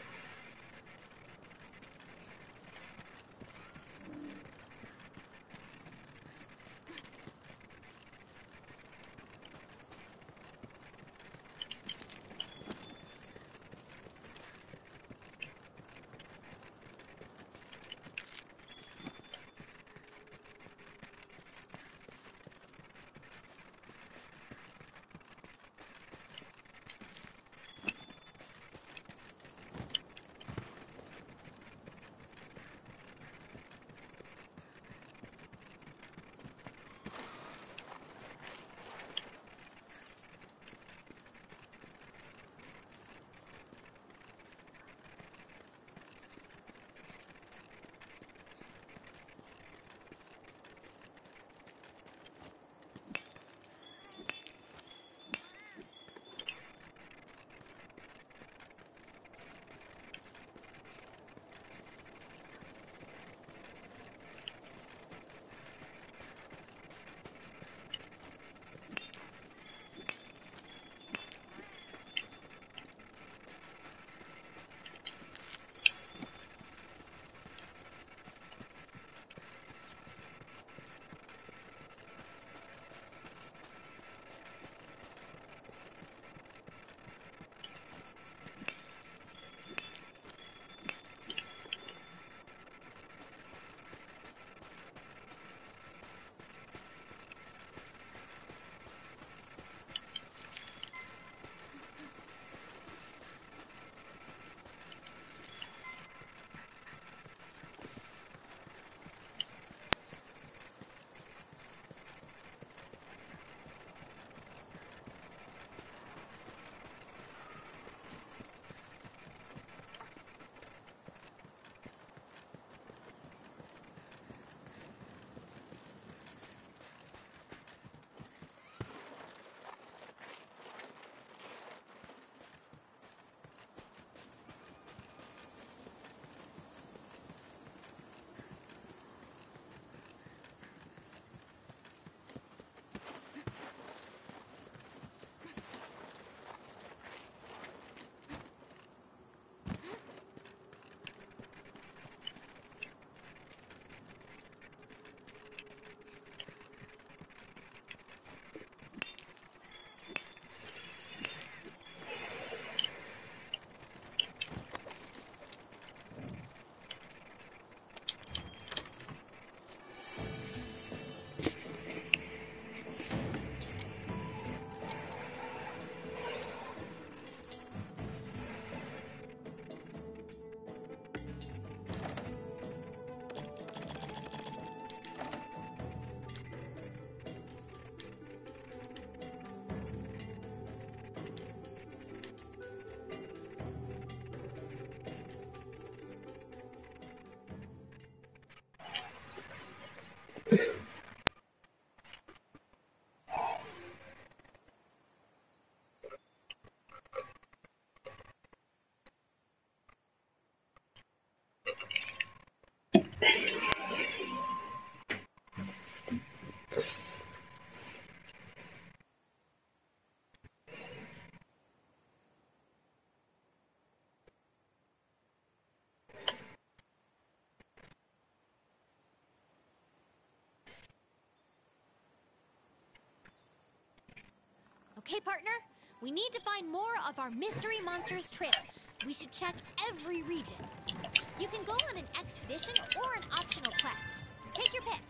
Okay, partner, we need to find more of our Mystery Monsters trail. We should check every region. You can go on an expedition or an optional quest. Take your pick.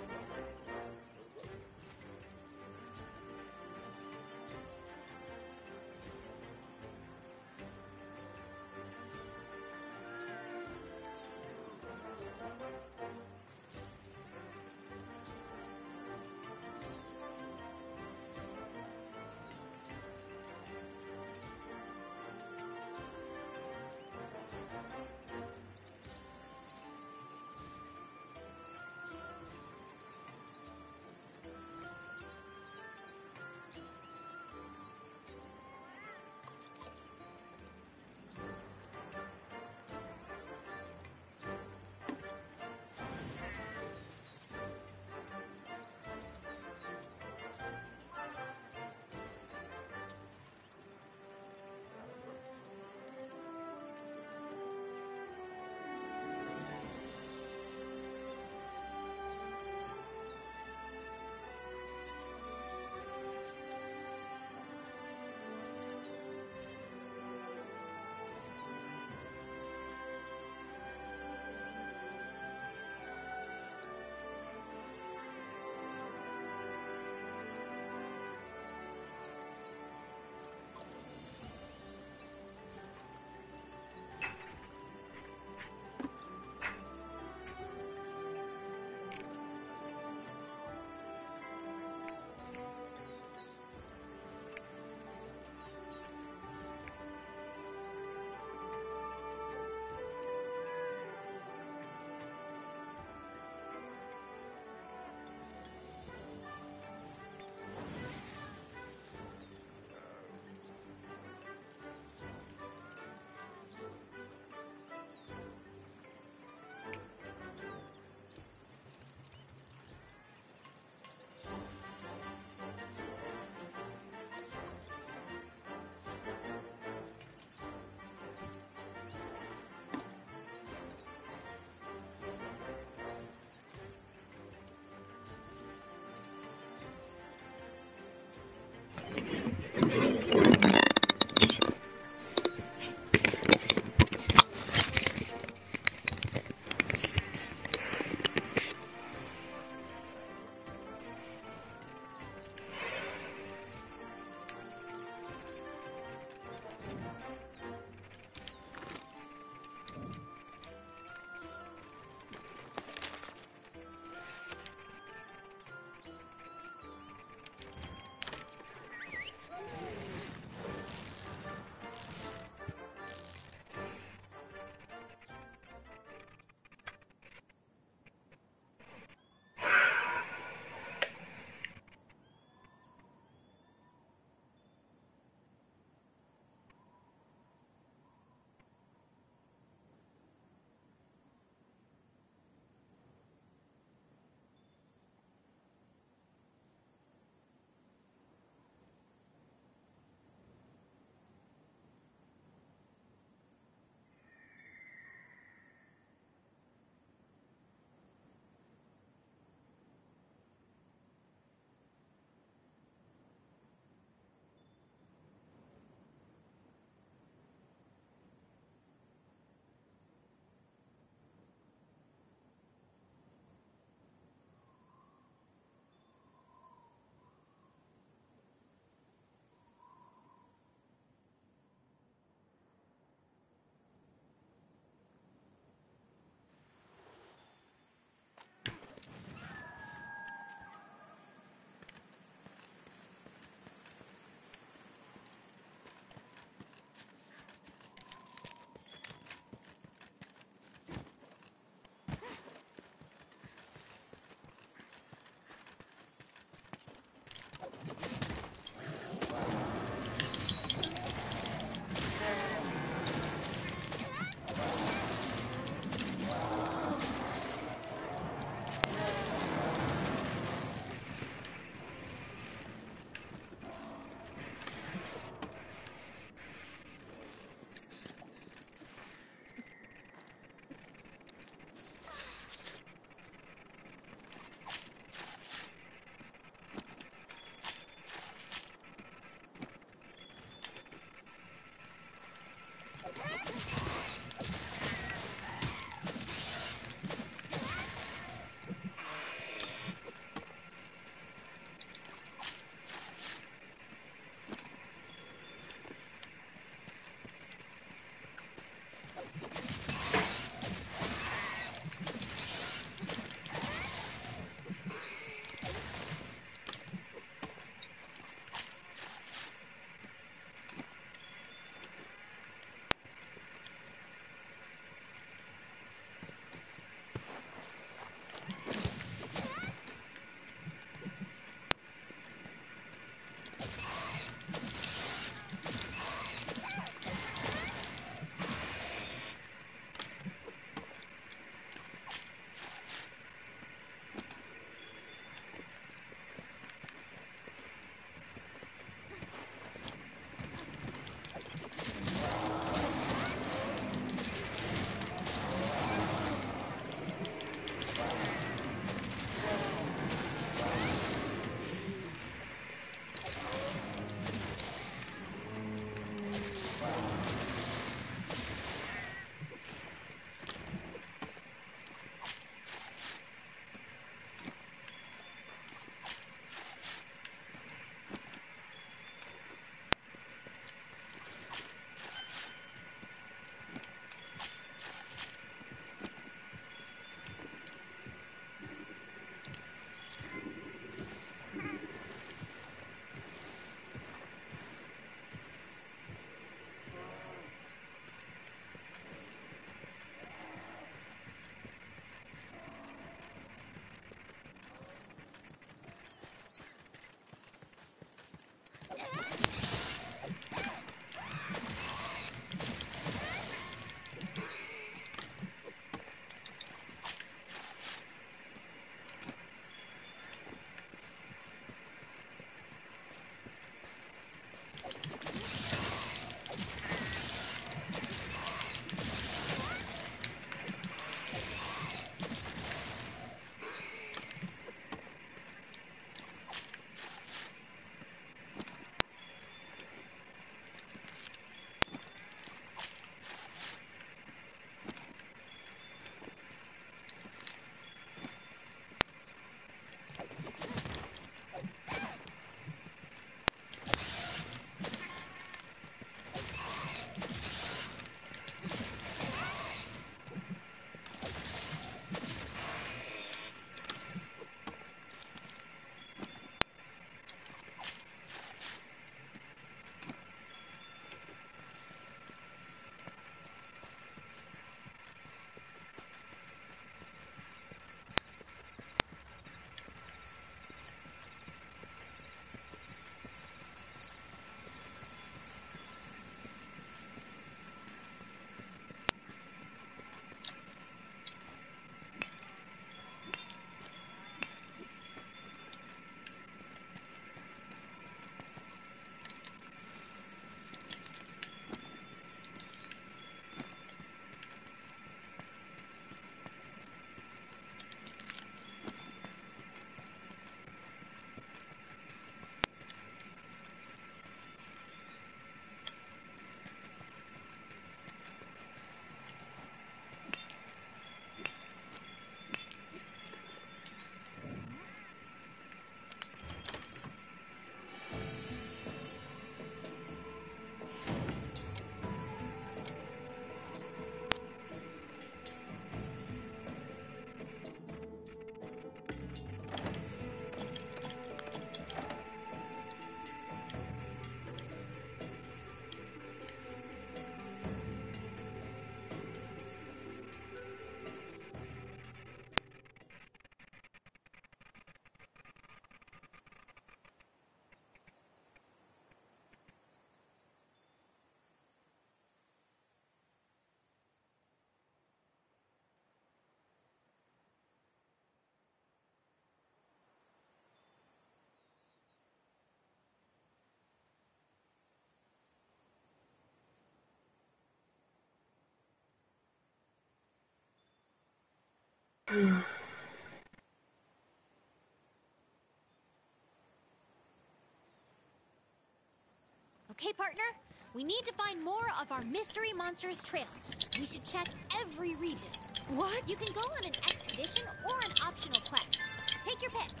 Okay, partner. We need to find more of our Mystery Monsters trail. We should check every region. What? You can go on an expedition or an optional quest. Take your pick.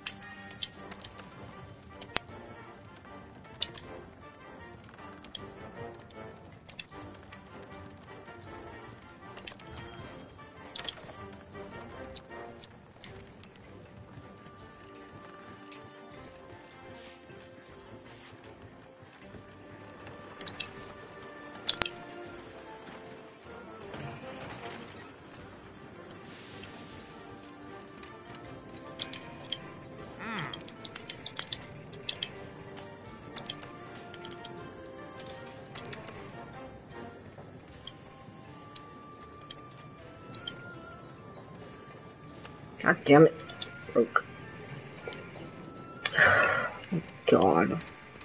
God damn it. Broke. God.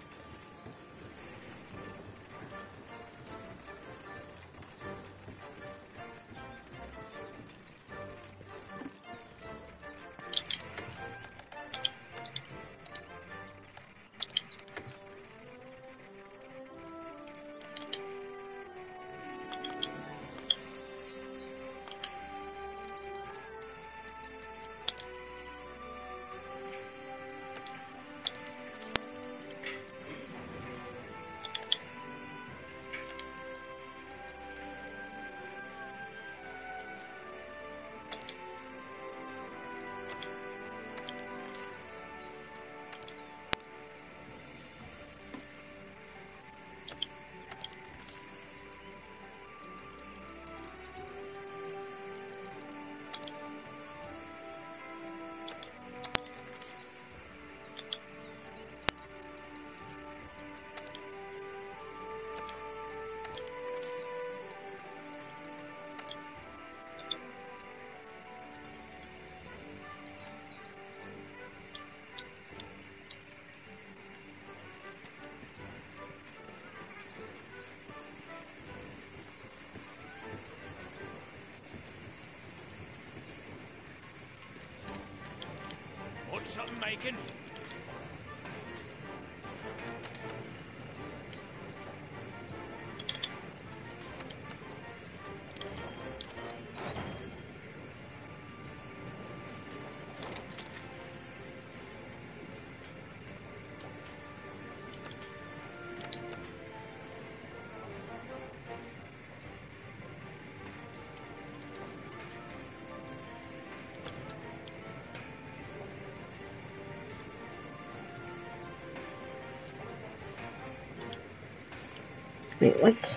Want something making? Wait, what?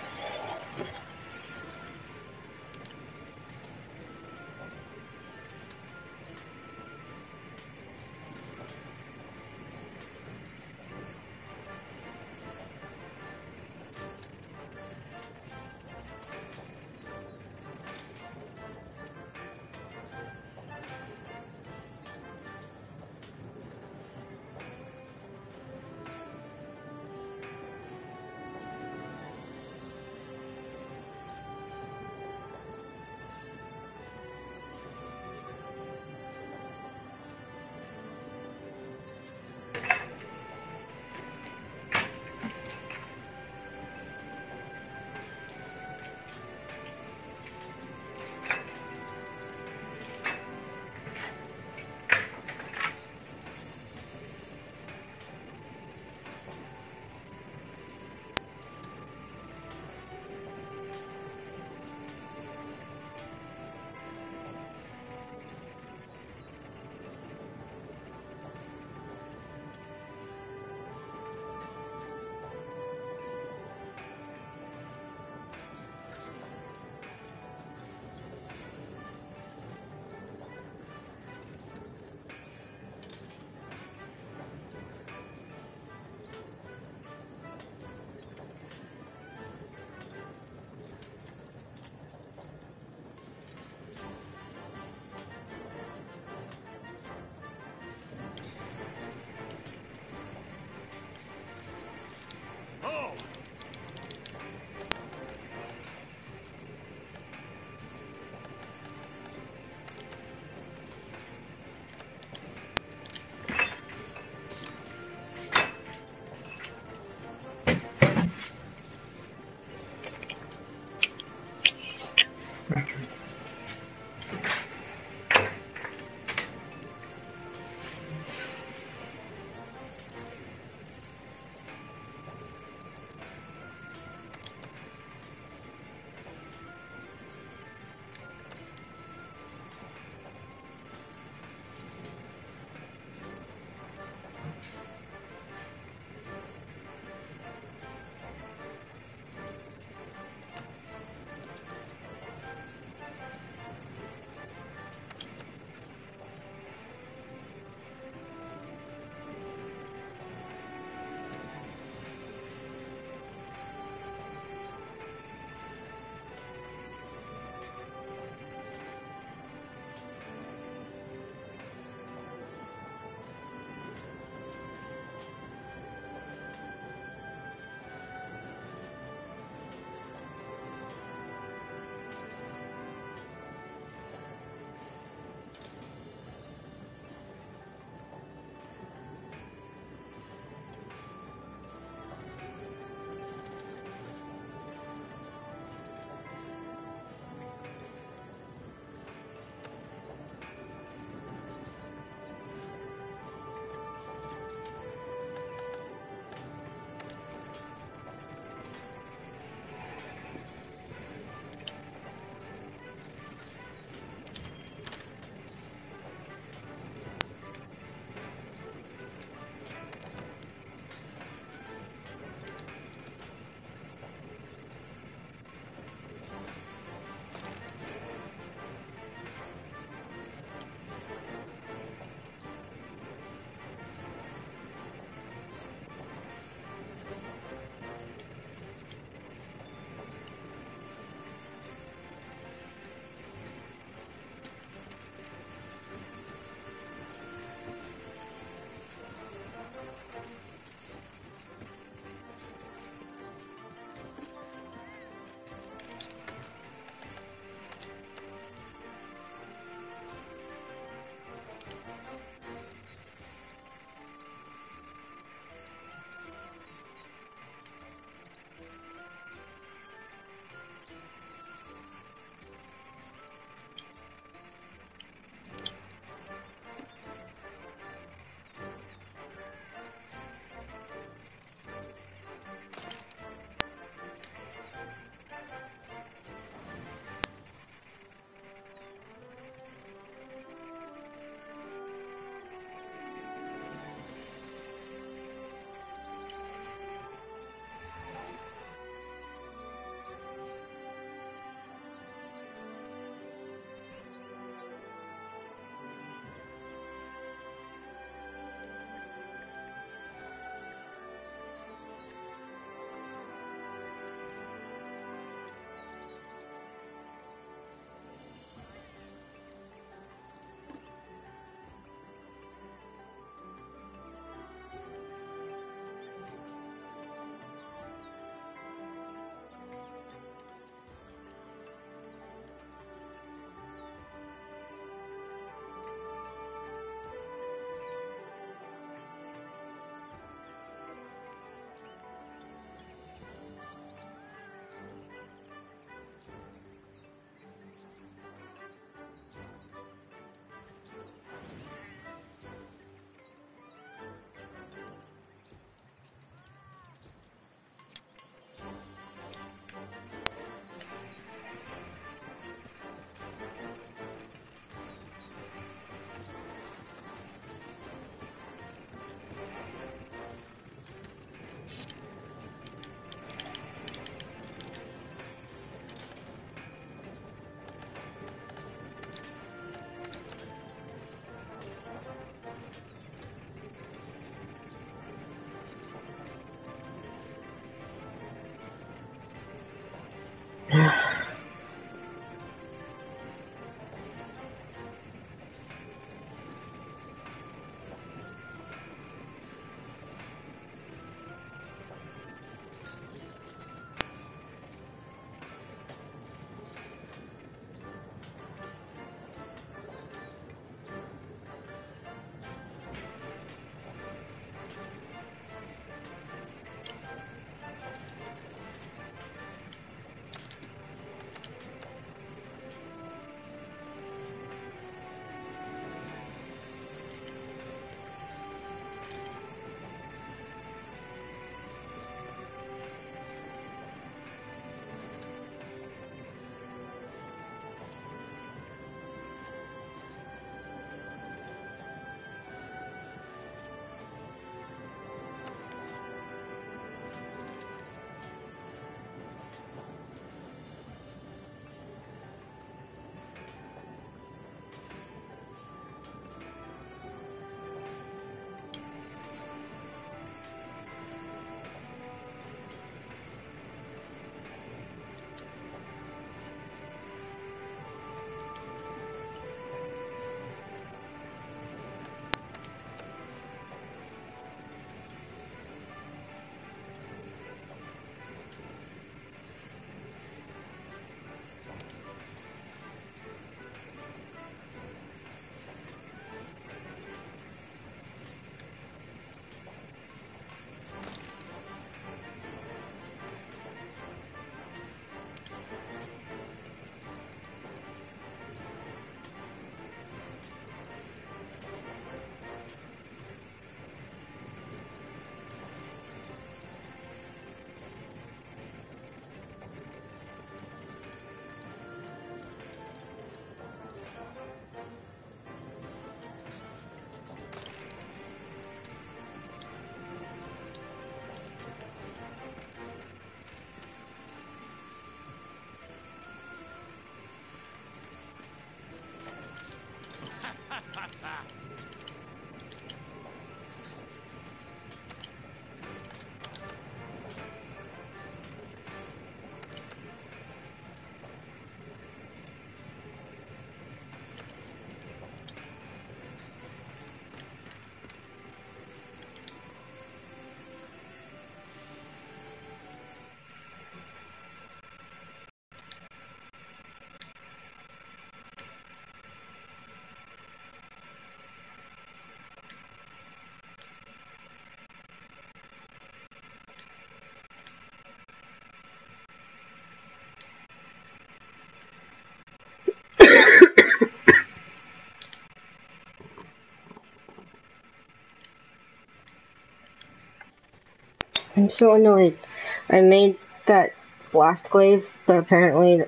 I'm so annoyed. I made that blast glaive, but apparently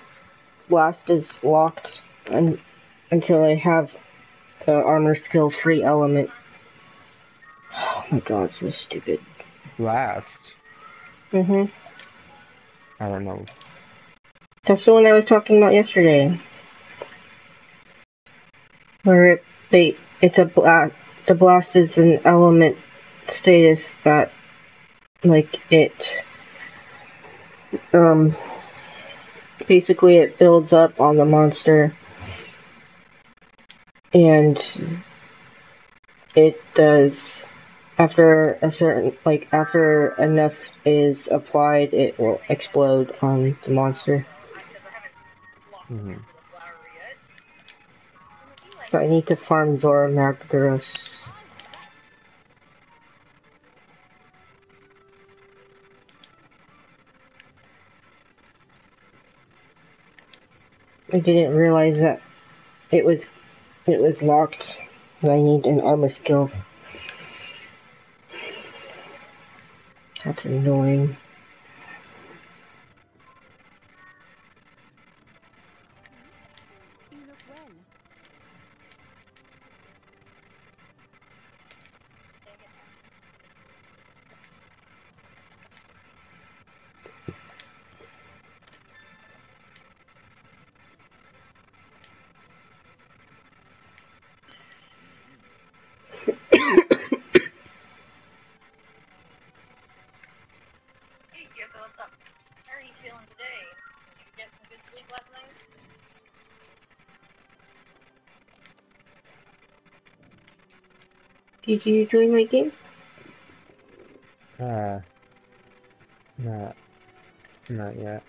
blast is locked until I have the armor skills free element. Oh my god, so stupid. Blast? I don't know. That's the one I was talking about yesterday. Where it's a blast. The blast is an element status that, like, basically it builds up on the monster, and it does, after enough is applied, it will explode on the monster. So I need to farm Zora Magdaros. I didn't realize that it was locked. I need an armor skill. That's annoying. You look well. Hey, Kyoko, what's up? How are you feeling today? good sleep last night? Did you join my game? Not, not yet.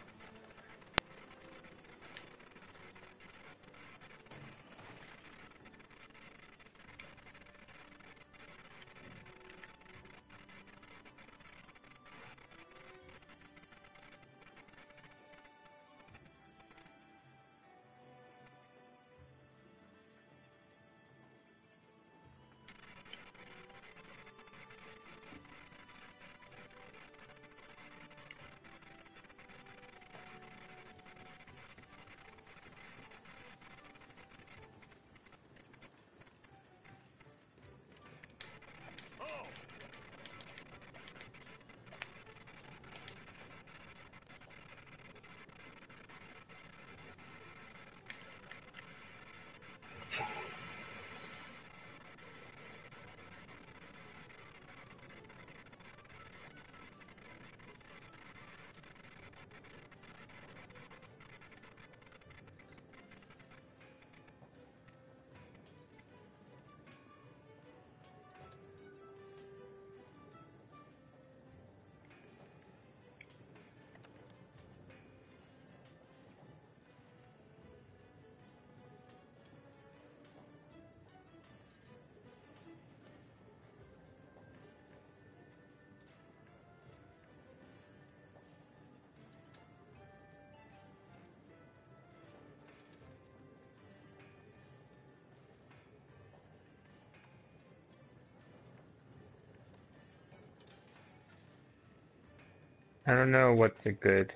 I don't know what's a good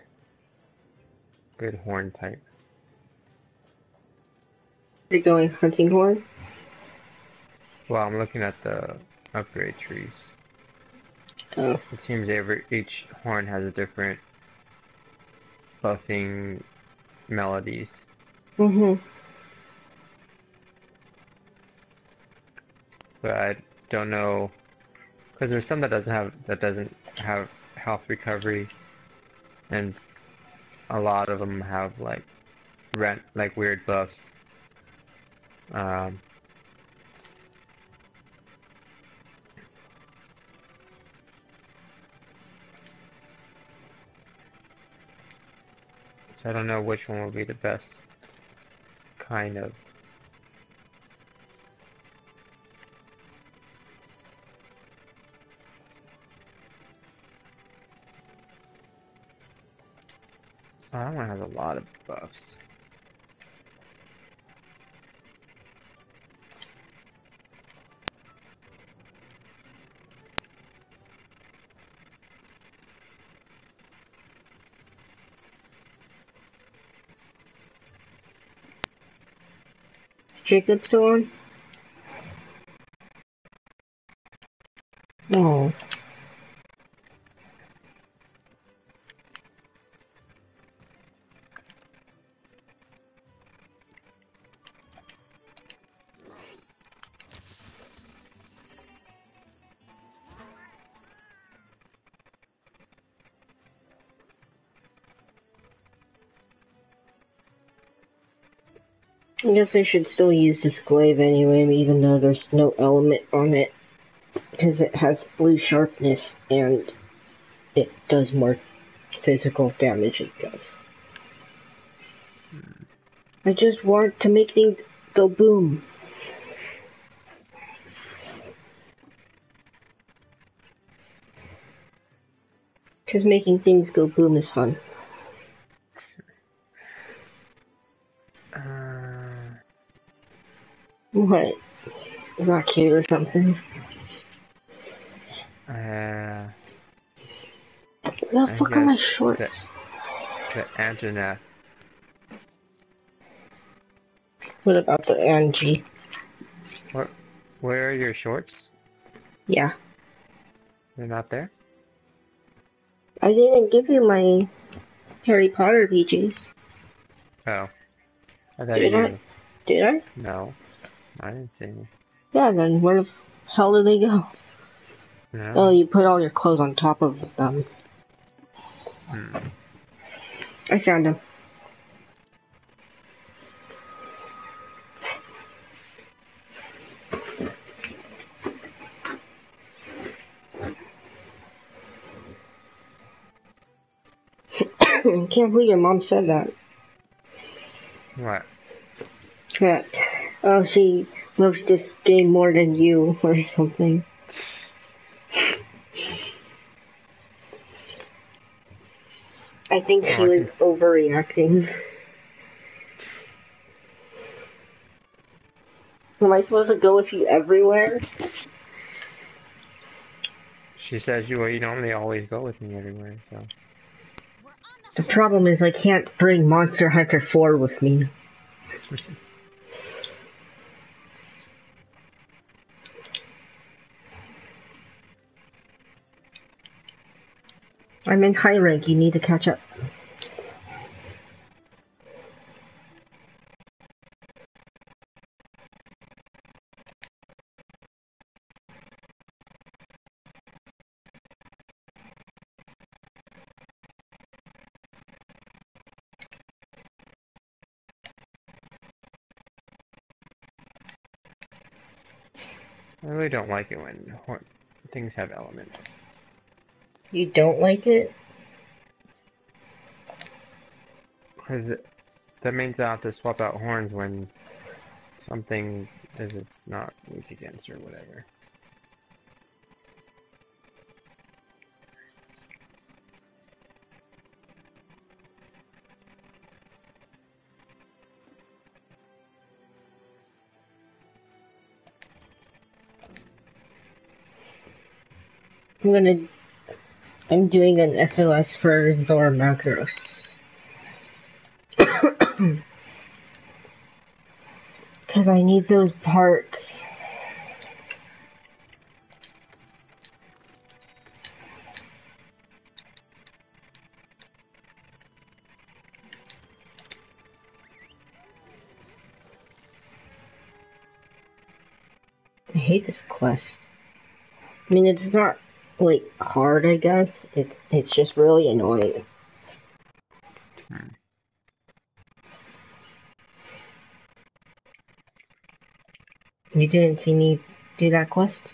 horn type. You're going hunting horn? Well, I'm looking at the upgrade trees. Oh. It seems each horn has a different buffing melodies. Mm-hmm. But I don't know, because there's some that doesn't have health recovery, and a lot of them have like weird buffs. So I don't know which one will be the best kind of. Oh, that one has a lot of buffs. Is Jacob still on? No. I guess I should still use this glaive anyway, even though there's no element on it. Because it has blue sharpness and it does more physical damage, it does. I just want to make things go boom. Because making things go boom is fun. What? Is that cute or something? Where the fuck are my shorts? The Anjanath. What about the Angie? Where are your shorts? Yeah. They're not there? I didn't give you my Harry Potter PJs. Oh. I thought Did I? Did I? No. I didn't see any. Yeah, then where the hell did they go? No. Oh, you put all your clothes on top of them. I found them. I can't believe your mom said that. What? That, oh, she loves this game more than you, or something. I think she was overreacting. Am I supposed to go with you everywhere? She says you normally always go with me everywhere, so. The problem is I can't bring Monster Hunter 4 with me. I'm in high rank, you need to catch up. I really don't like it when things have elements. You don't like it? Because that means I have to swap out horns when something is not weak against or whatever. I'm doing an SOS for Zora Macros. Because I need those parts. I hate this quest. I mean, it's not, like, hard, I guess. It's just really annoying. You didn't see me do that quest?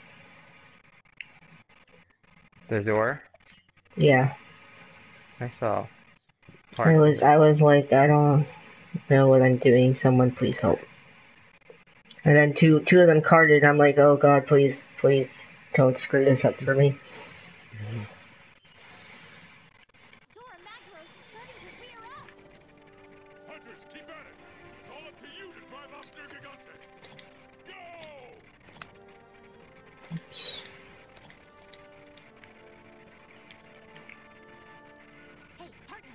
The Zora? Yeah. I saw. I was like, I don't know what I'm doing, someone please help. And then two of them carded, I'm like, oh god, please don't screw this up for me. Zora Magdaros is starting to rear up. Hunters, keep at it! It's all up to you to drive off Nergigante! Go! Hey, partner.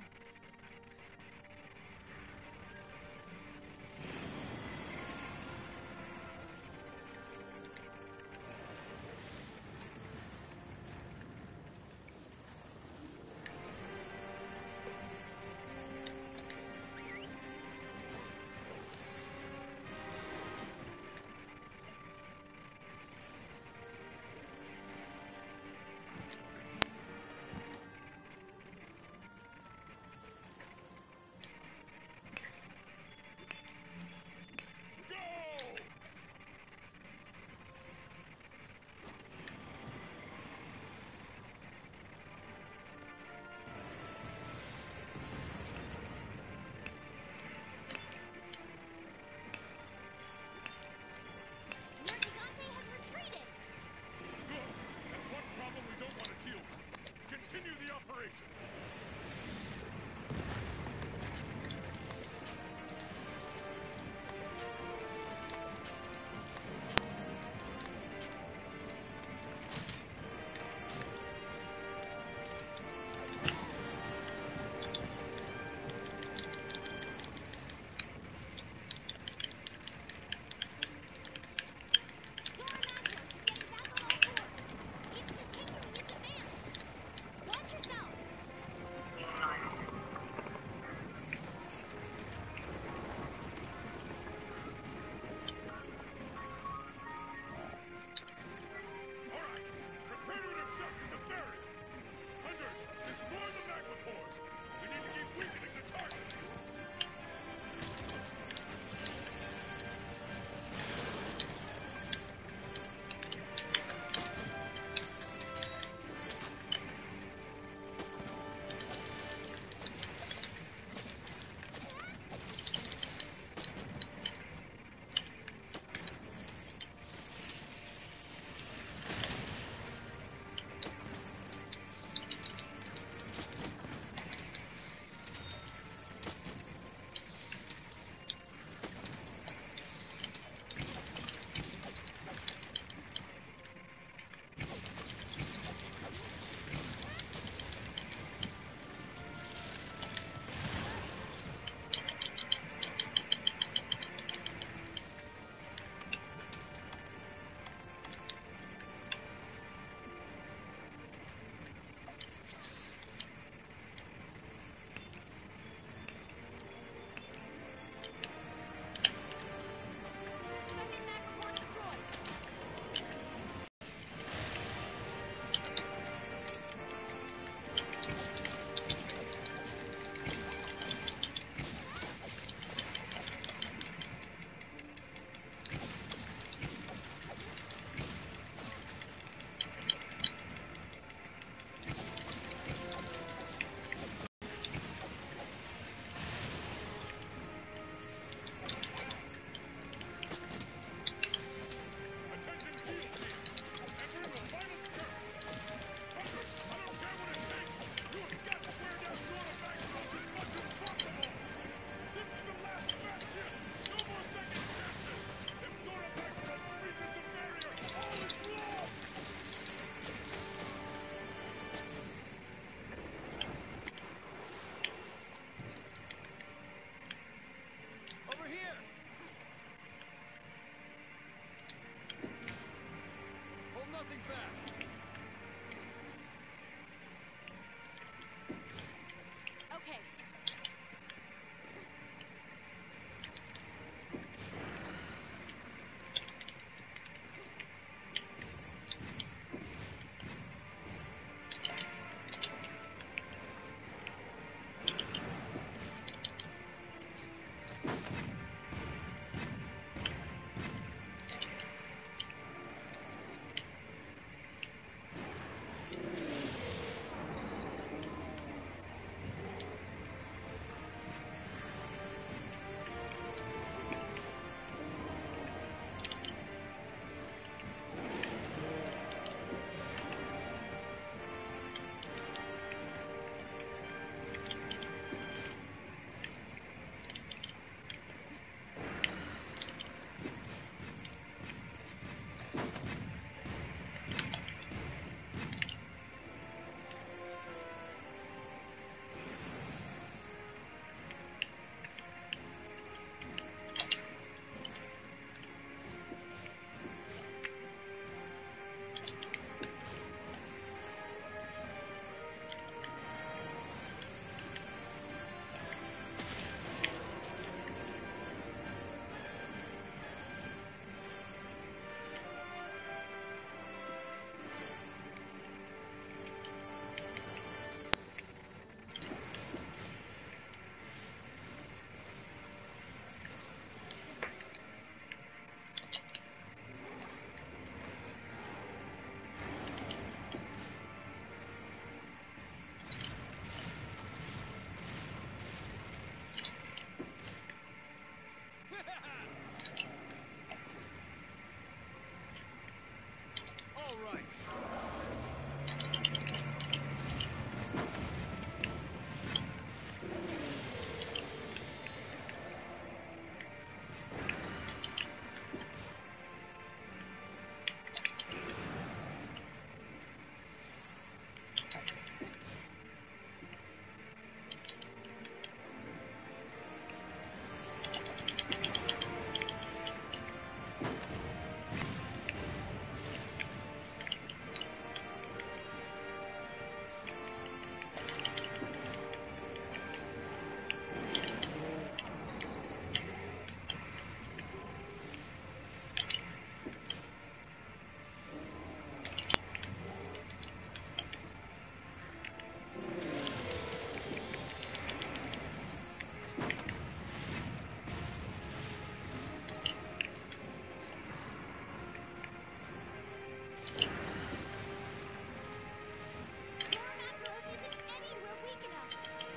Macros isn't anywhere weak enough.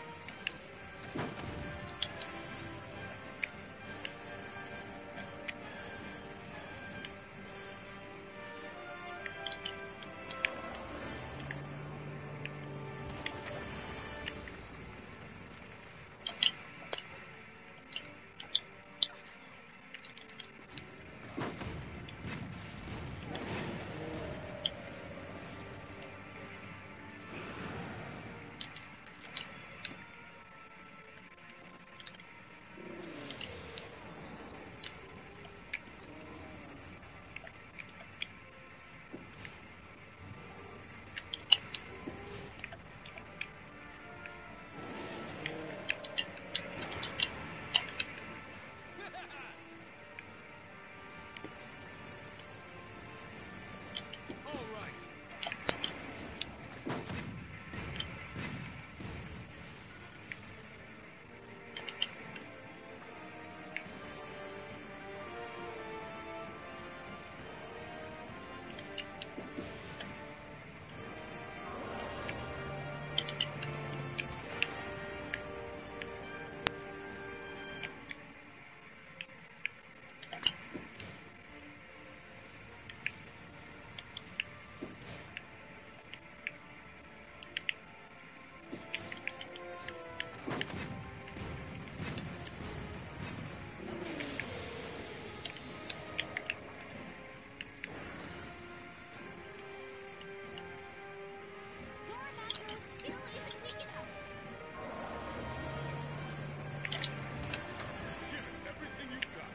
Zora Macros still isn't weak enough. Give it everything you've got.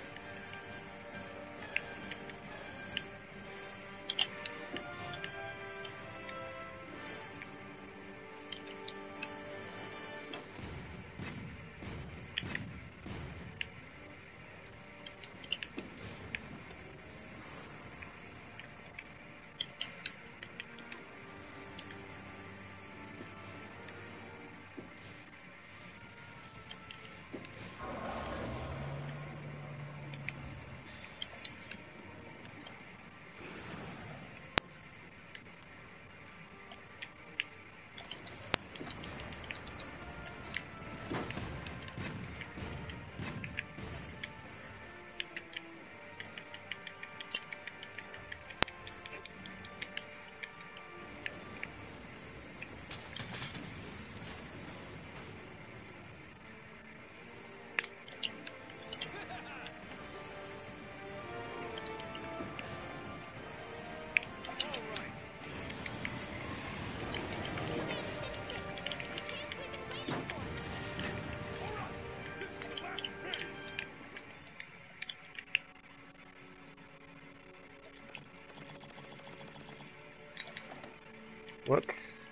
Whoops.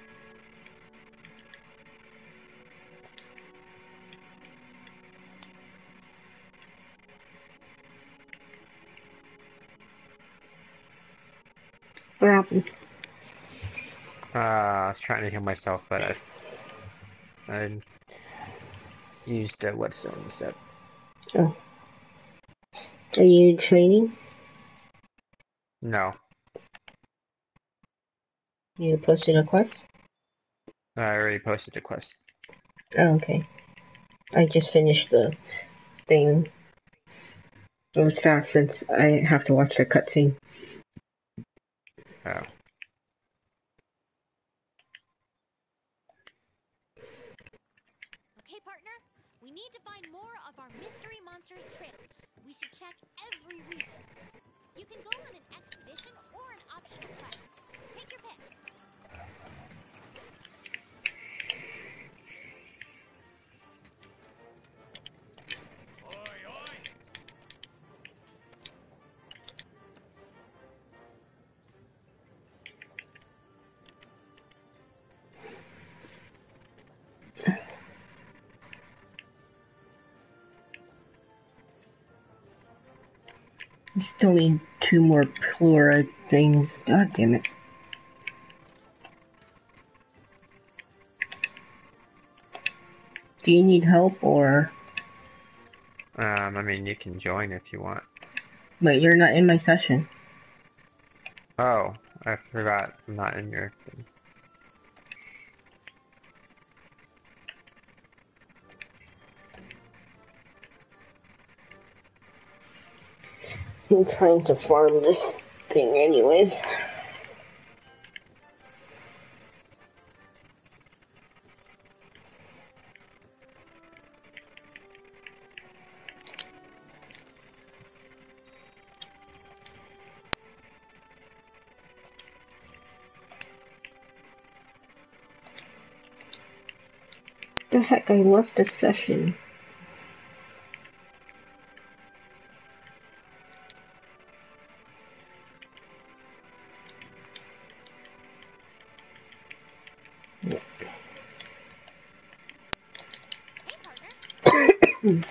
What happened? I was trying to heal myself, but I used whetstone instead. Oh. Are you training? No, You posted a quest? I already posted the quest. Oh, okay. I just finished the thing. It was fast since I have to watch the cutscene. Oh. Okay, partner. We need to find more of our mystery monsters trail. We should check every region. You can go on an expedition or an optional quest. Take your pick. Oi, oi! I still need 2 more Plura things. God damn it. Do you need help or? I mean, you can join if you want. But you're not in my session. Oh, I forgot. I'm not in your thing. I'm trying to farm this thing anyways. The heck, I left a session. Hey, partner.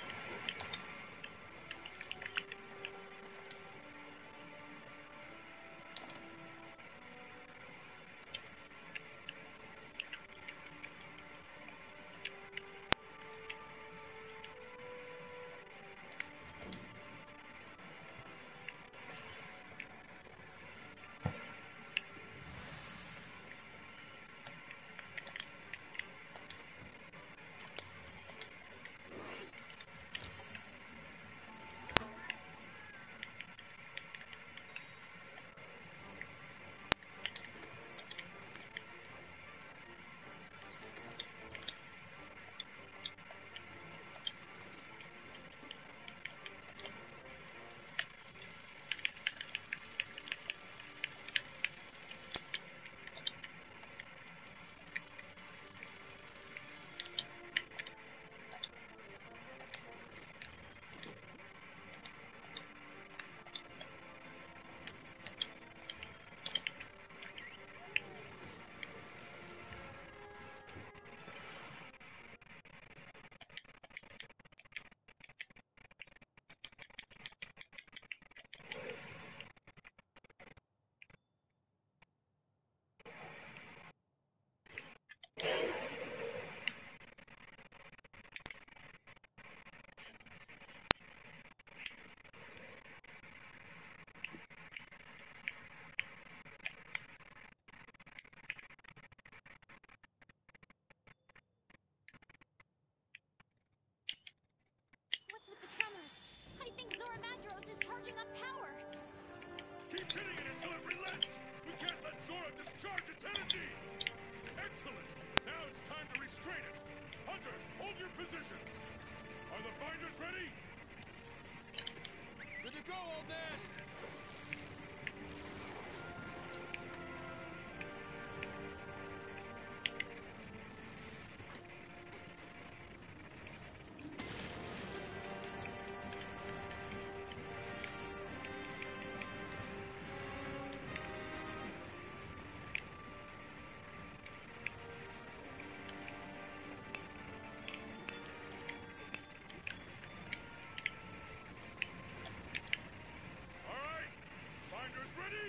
What's with the tremors? I think Zora Magdaros is charging up power. Keep hitting it until it relents! We can't let Zora discharge its energy! Excellent! Now it's time to restrain it! Hunters, hold your positions! Are the finders ready? Good to go, old man! All right! Finders ready?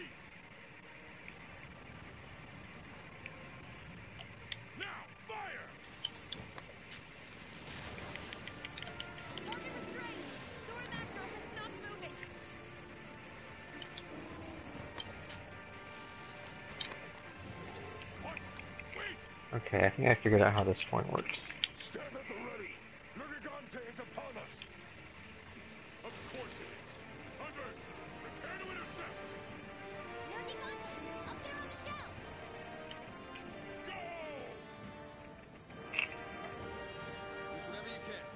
Now, fire! Target restrained! Zora Magdaros has stopped moving! What? Wait! Okay, I think I figured out how this point works. Stand at the ready. Lurgigante is upon us. Of course it is! Hunters, prepare to intercept! No Gigante, up there on the shelf. Use whatever you can.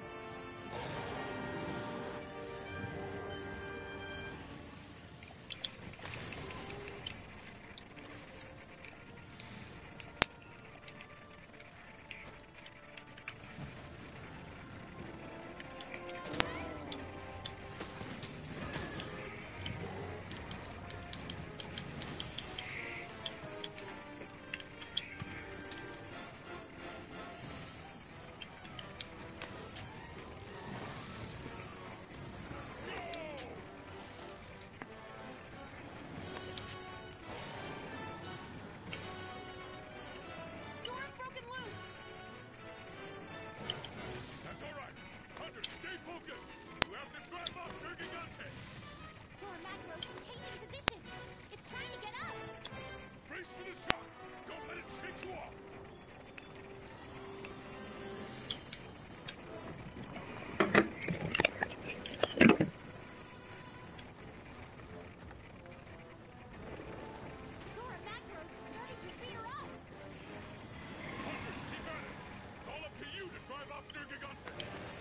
Door's broken loose. That's all right. Hunter, stay focused. You have to drive off your Gigante. Zora Magdaros is changing position. It's trying to get up. Brace for the shock. Don't let it shake you off. Zora Magdaros is starting to rear up. Hunters, keep at it. It's all up to you to drive off your Gigante.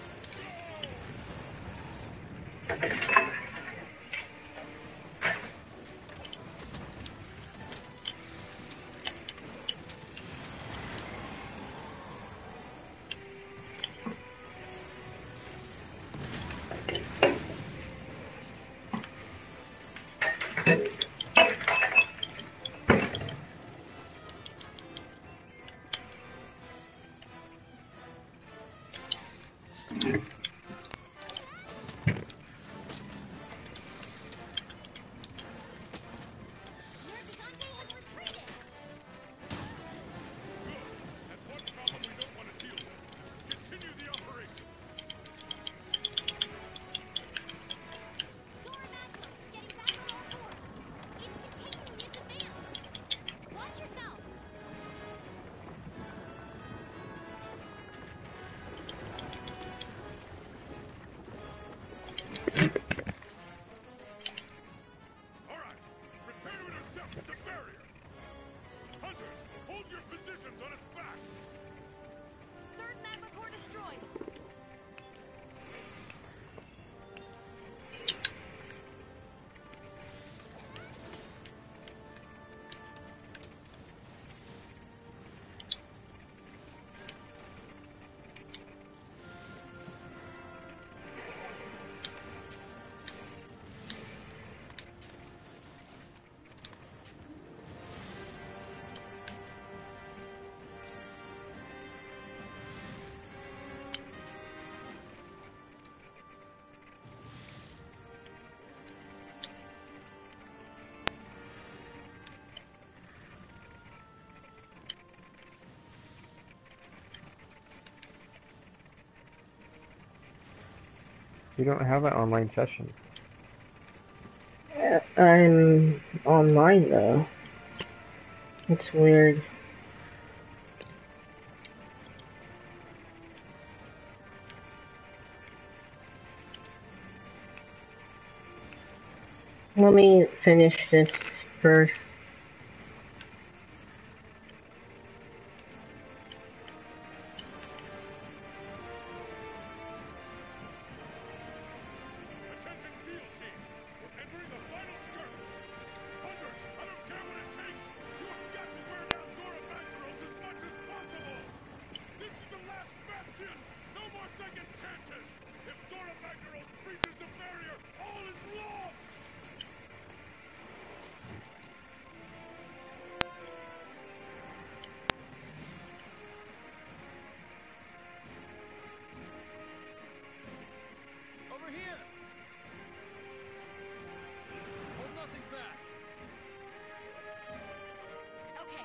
Your Gigante has retreated. Good. That's one problem we don't want to deal with. Continue the operation. Zora Magdaros is getting back on all fours. It's continuing its advance. Watch yourself. All right. Prepare to intercept the barrier. Hunters, hold your positions on its back. Third magma core destroyed. You don't have an online session. I'm online though. It's weird. Let me finish this first. Attention field team. We're entering the final skirmish. Hunters, I don't care what it takes. You have got to wear down Zora Magdaros as much as possible. This is the last bastion. No more second chances. If Zora Magdaros breaches the barrier, all is lost. Over here! Hold nothing back. Okay.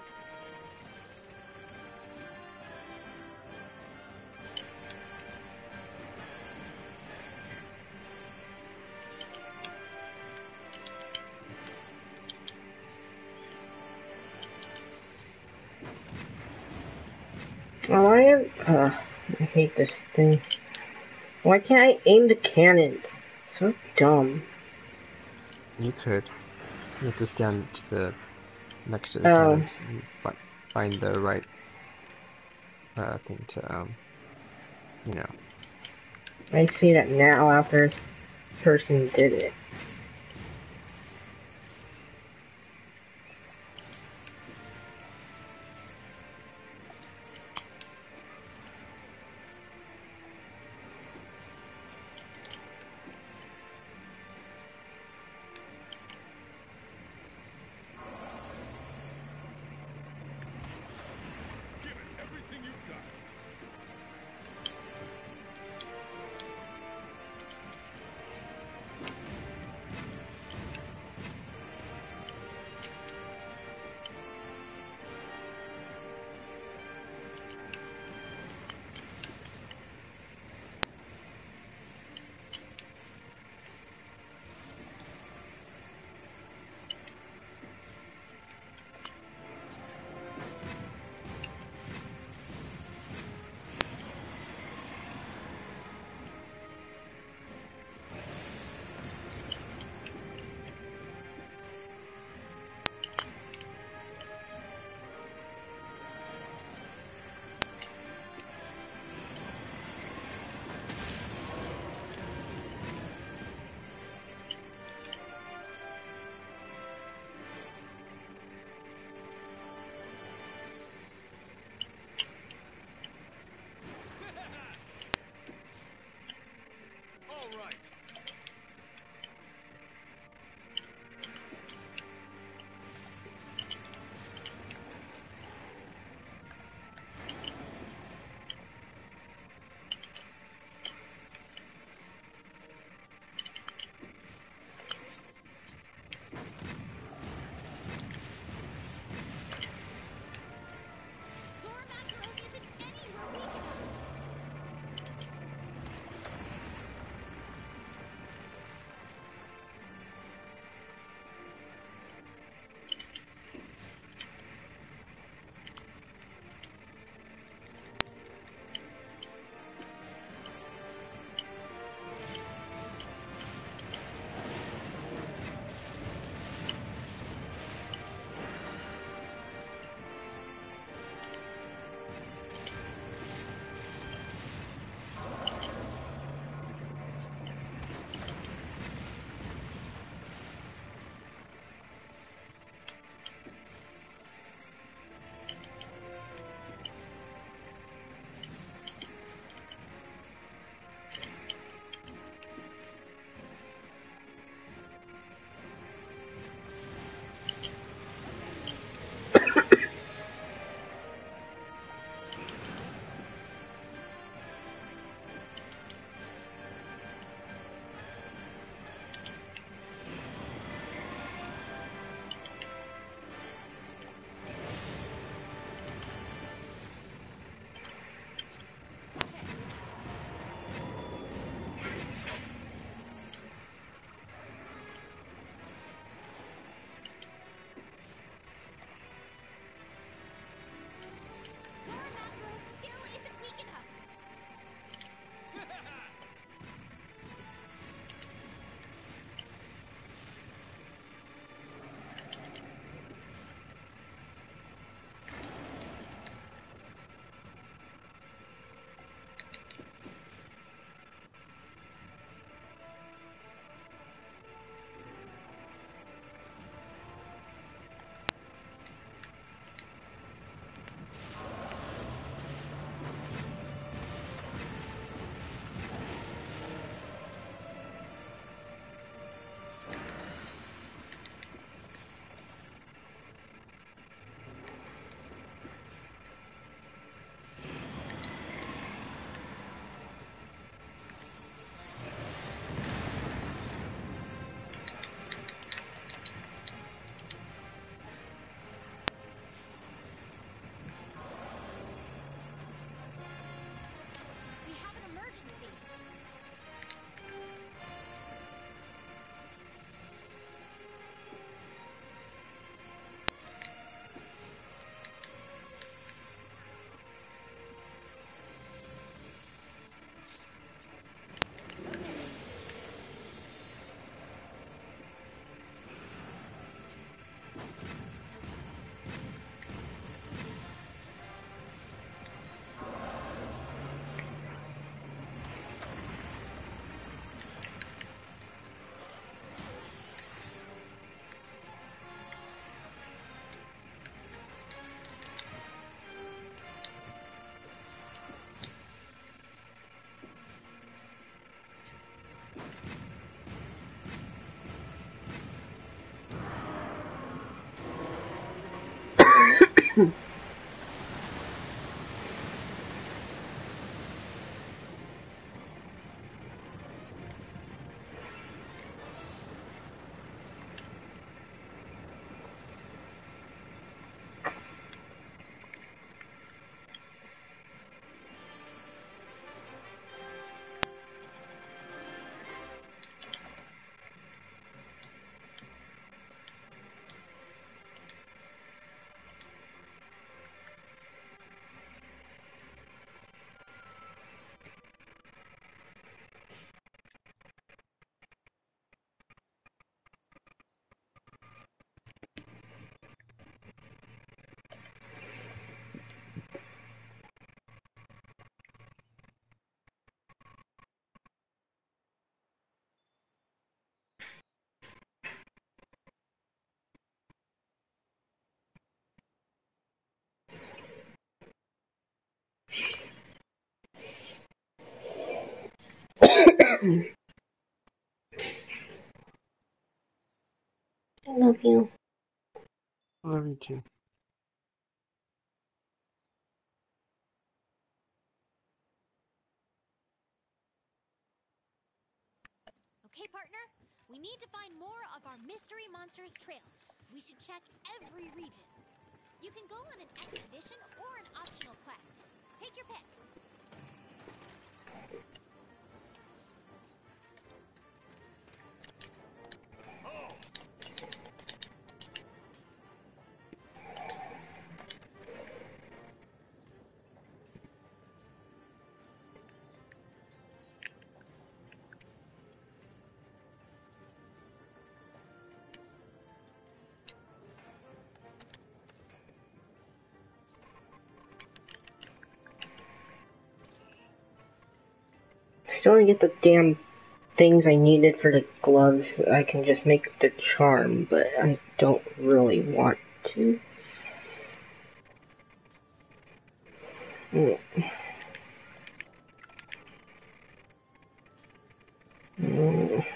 Oh, I hate this thing. Why can't I aim the cannons? So dumb. You could. You have to stand next to the Oh. pillars and find the right thing to, you know. I see that now after this person did it. Give it everything you've got. All right. Zora Magdaros isn't anywhere weak enough. I love you. Love you too. Okay, partner. We need to find more of our Mystery Monsters trail. We should check every region. You can go on an expedition or an optional quest. Take your pick. Still didn't get the damn things I needed for the gloves. I can just make the charm, but I don't really want to. Mm. Mm.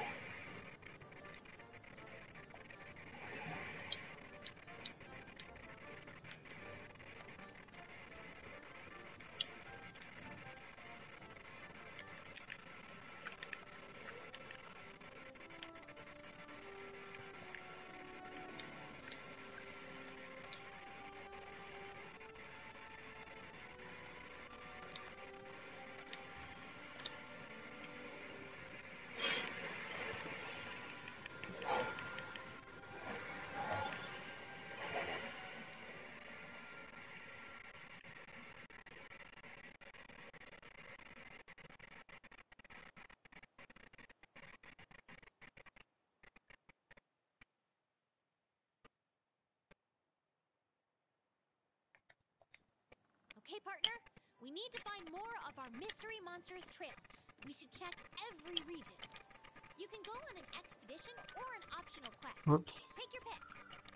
Okay, partner. We need to find more of our Mystery Monsters trail. We should check every region. You can go on an expedition or an optional quest. Whoops. Take your pick.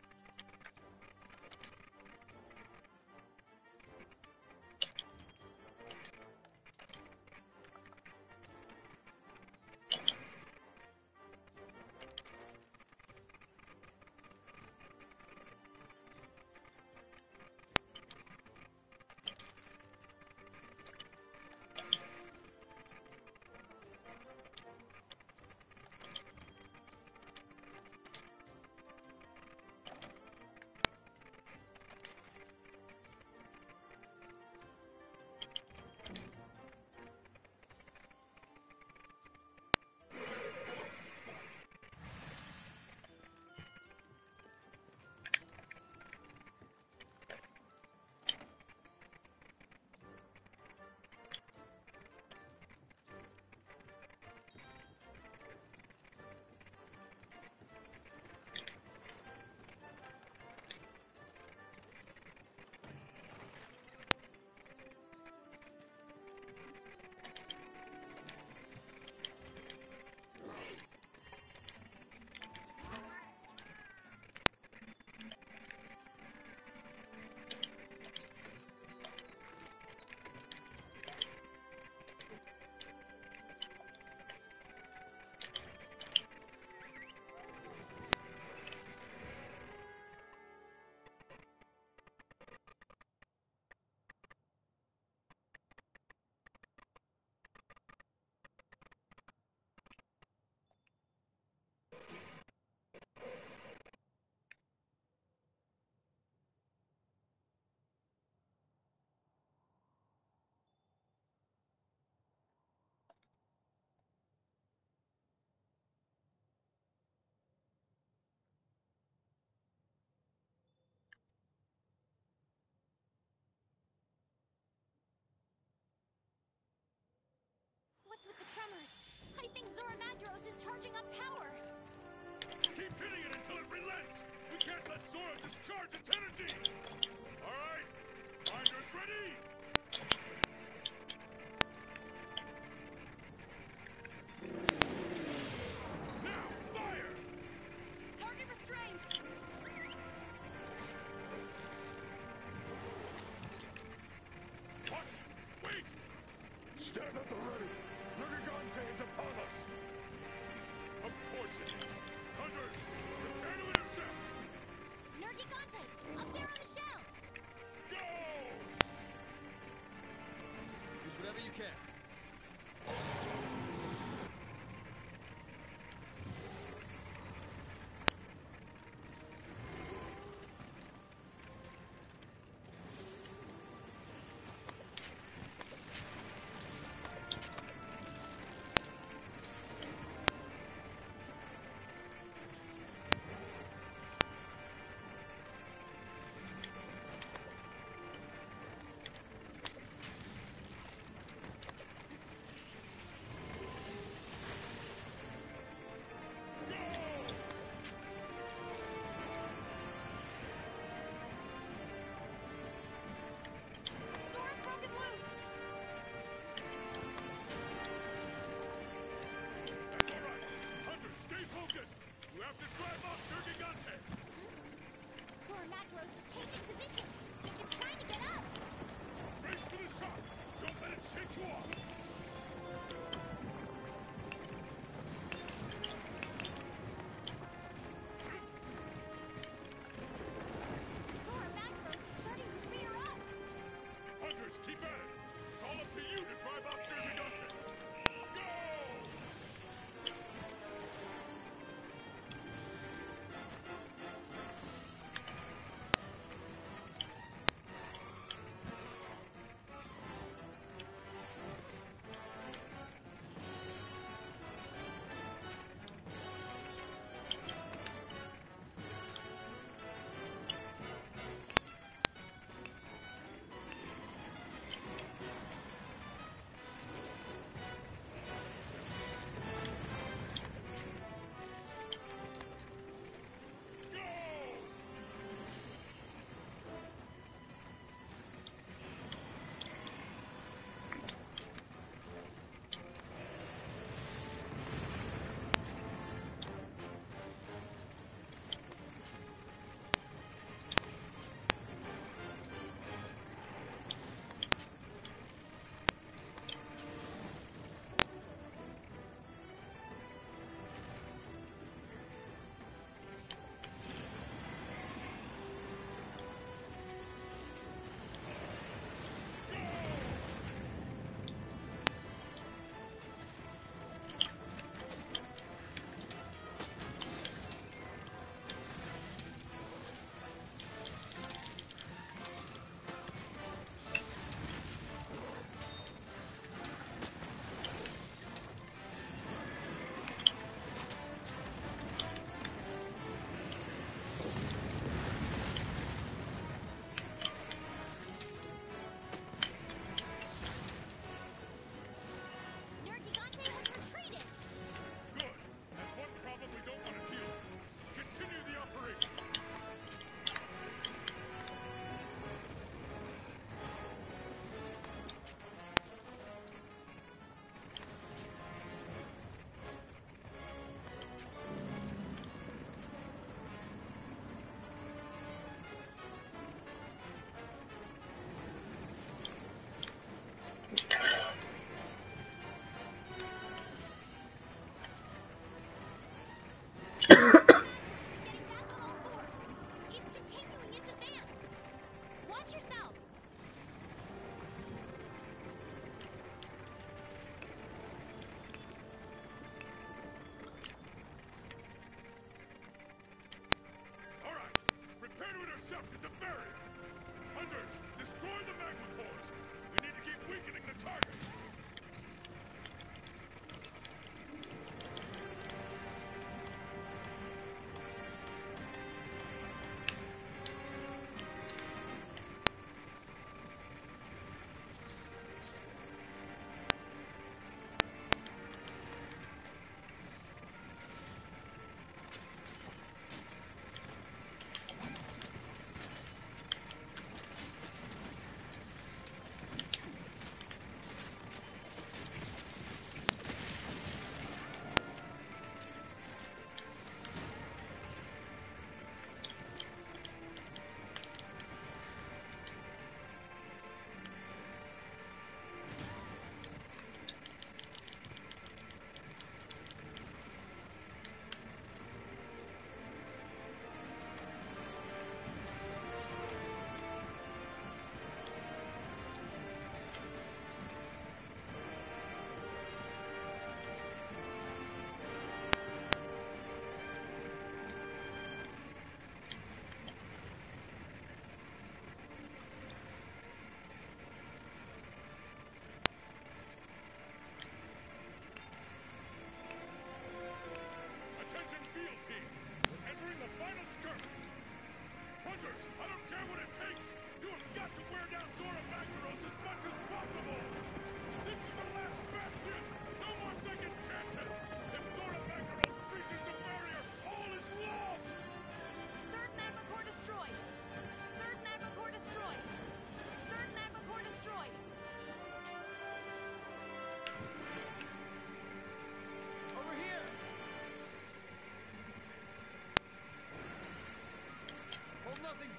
What's with the tremors? I think Zora Magdaros is charging up power. Keep hitting it until it relents! We can't let Zora discharge its energy! Alright! Binders ready! Now, fire! Target restrained. What? Wait! Stand at the ready! Nergigante is upon us! can.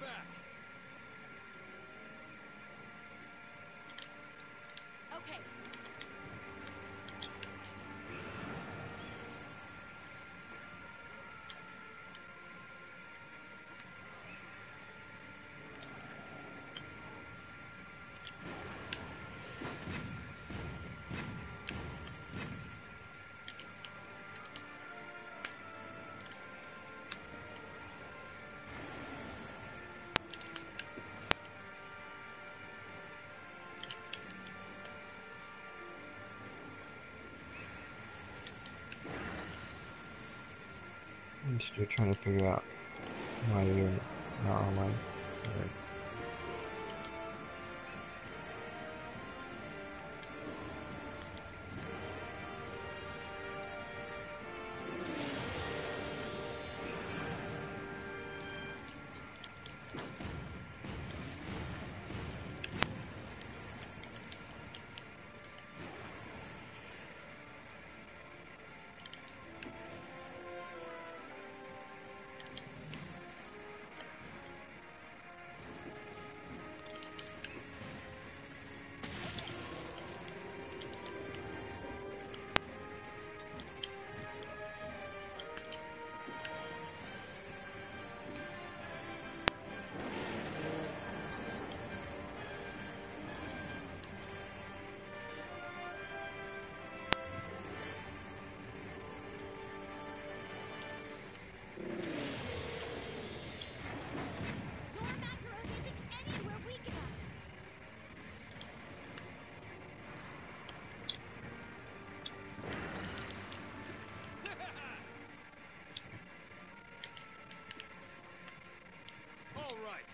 back. Okay. I'm still trying to figure out why you're not online. Alright. Zora Magdaros isn't anywhere weak enough. All right.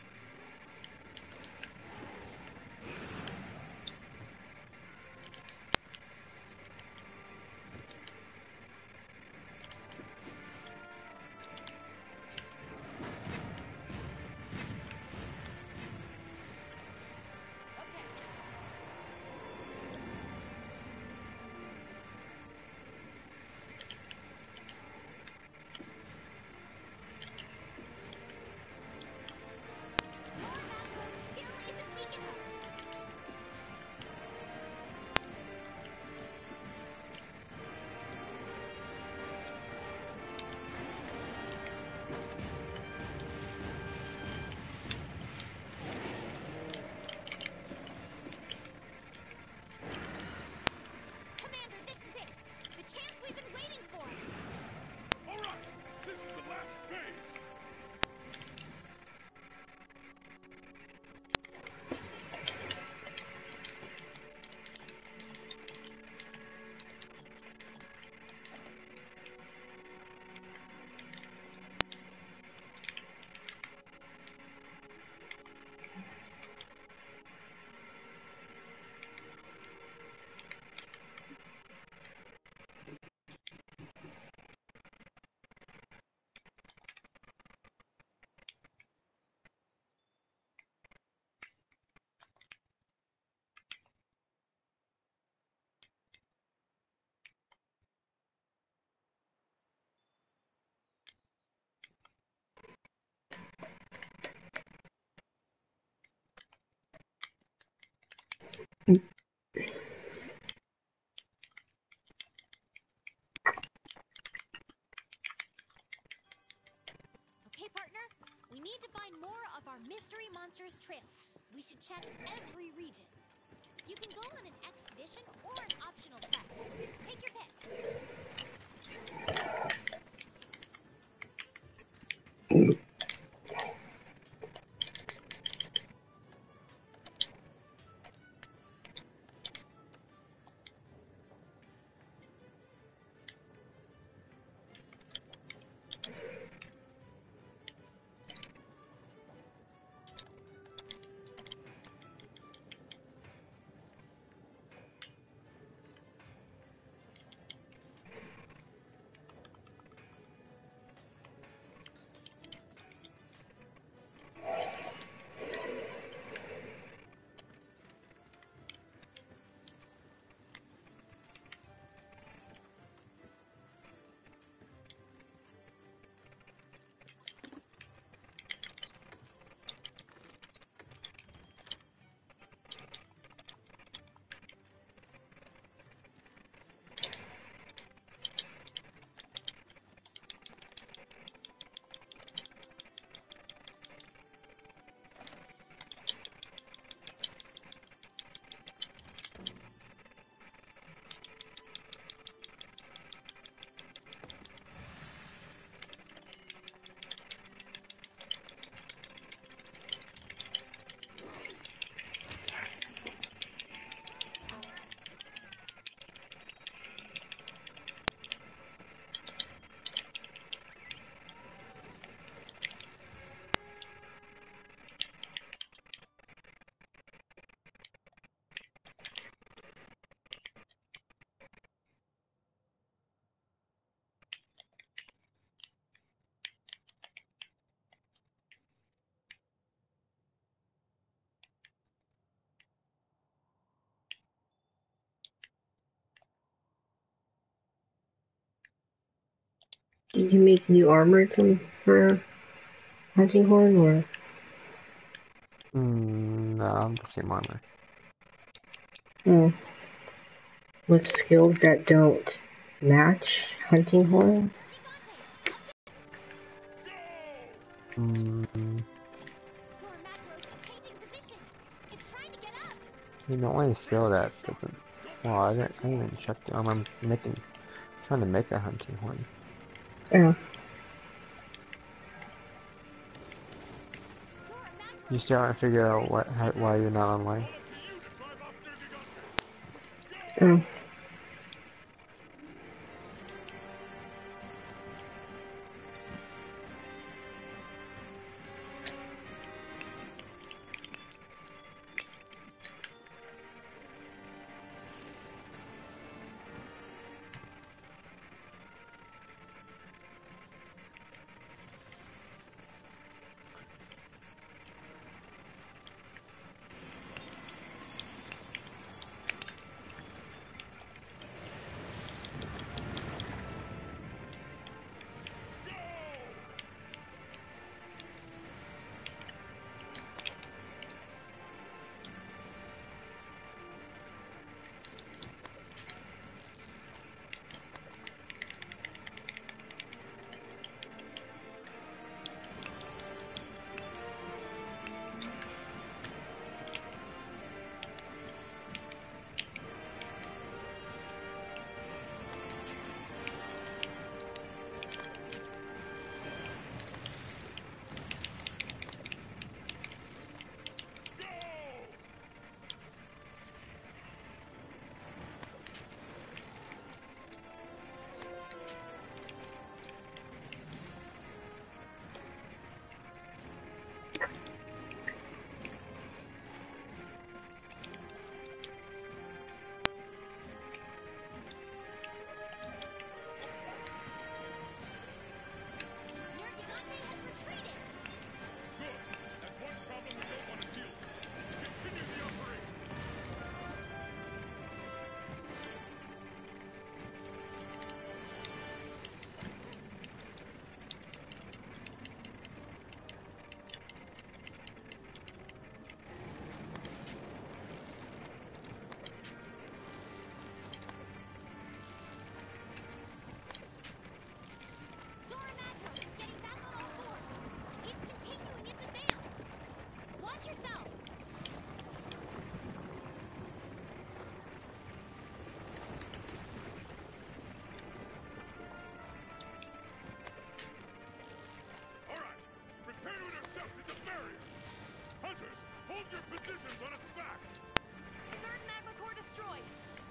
Okay. Zora Magdaros still isn't weak enough. Commander, this is it. The chance we've been waiting for. All right, this is the last phase. Okay, partner. We need to find more of our mystery monsters trail. We should check every region. You can go on an expedition or an optional quest. Take your pick. Did you make new armor for Hunting Horn, or? No, I'm the same armor. Oh. With skills that don't match Hunting Horn? Mm, Sora Macros is changing position. It's trying to get up. the only skill that doesn't. Well, I didn't even check the armor. I'm trying to make a hunting horn. Oh. Sora Macros You still haven't figured out why you're not online. Oh. Gigante has retreated. Good. That's one problem we don't want to deal with. Continue the operation. Sora Macros is getting back on all fours. It's continuing its advance. Watch yourself. All right. Prepare to intercept at the barrier. Hunters, hold your positions on its back. Third magma core destroyed.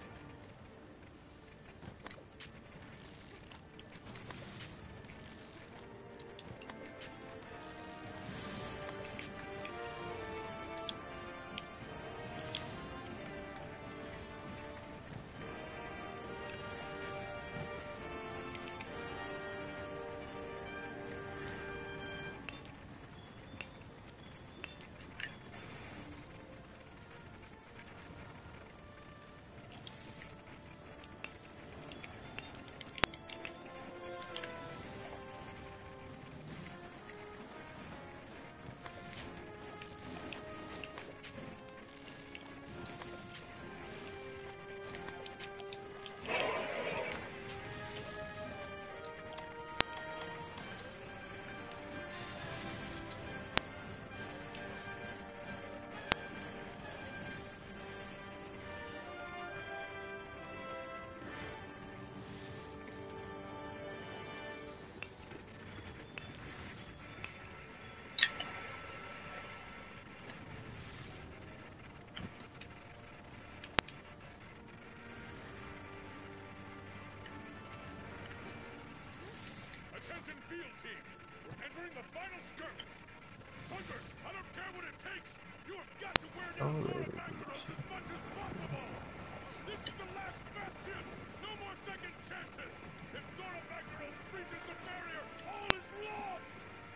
Attention field team. We're entering the final skirmish. Hunters, I don't care what it takes. You have got to wear down Zora Macros as much as possible. This is the last bastion. No more second chances. If Zora Macros breaches the barrier, all is lost.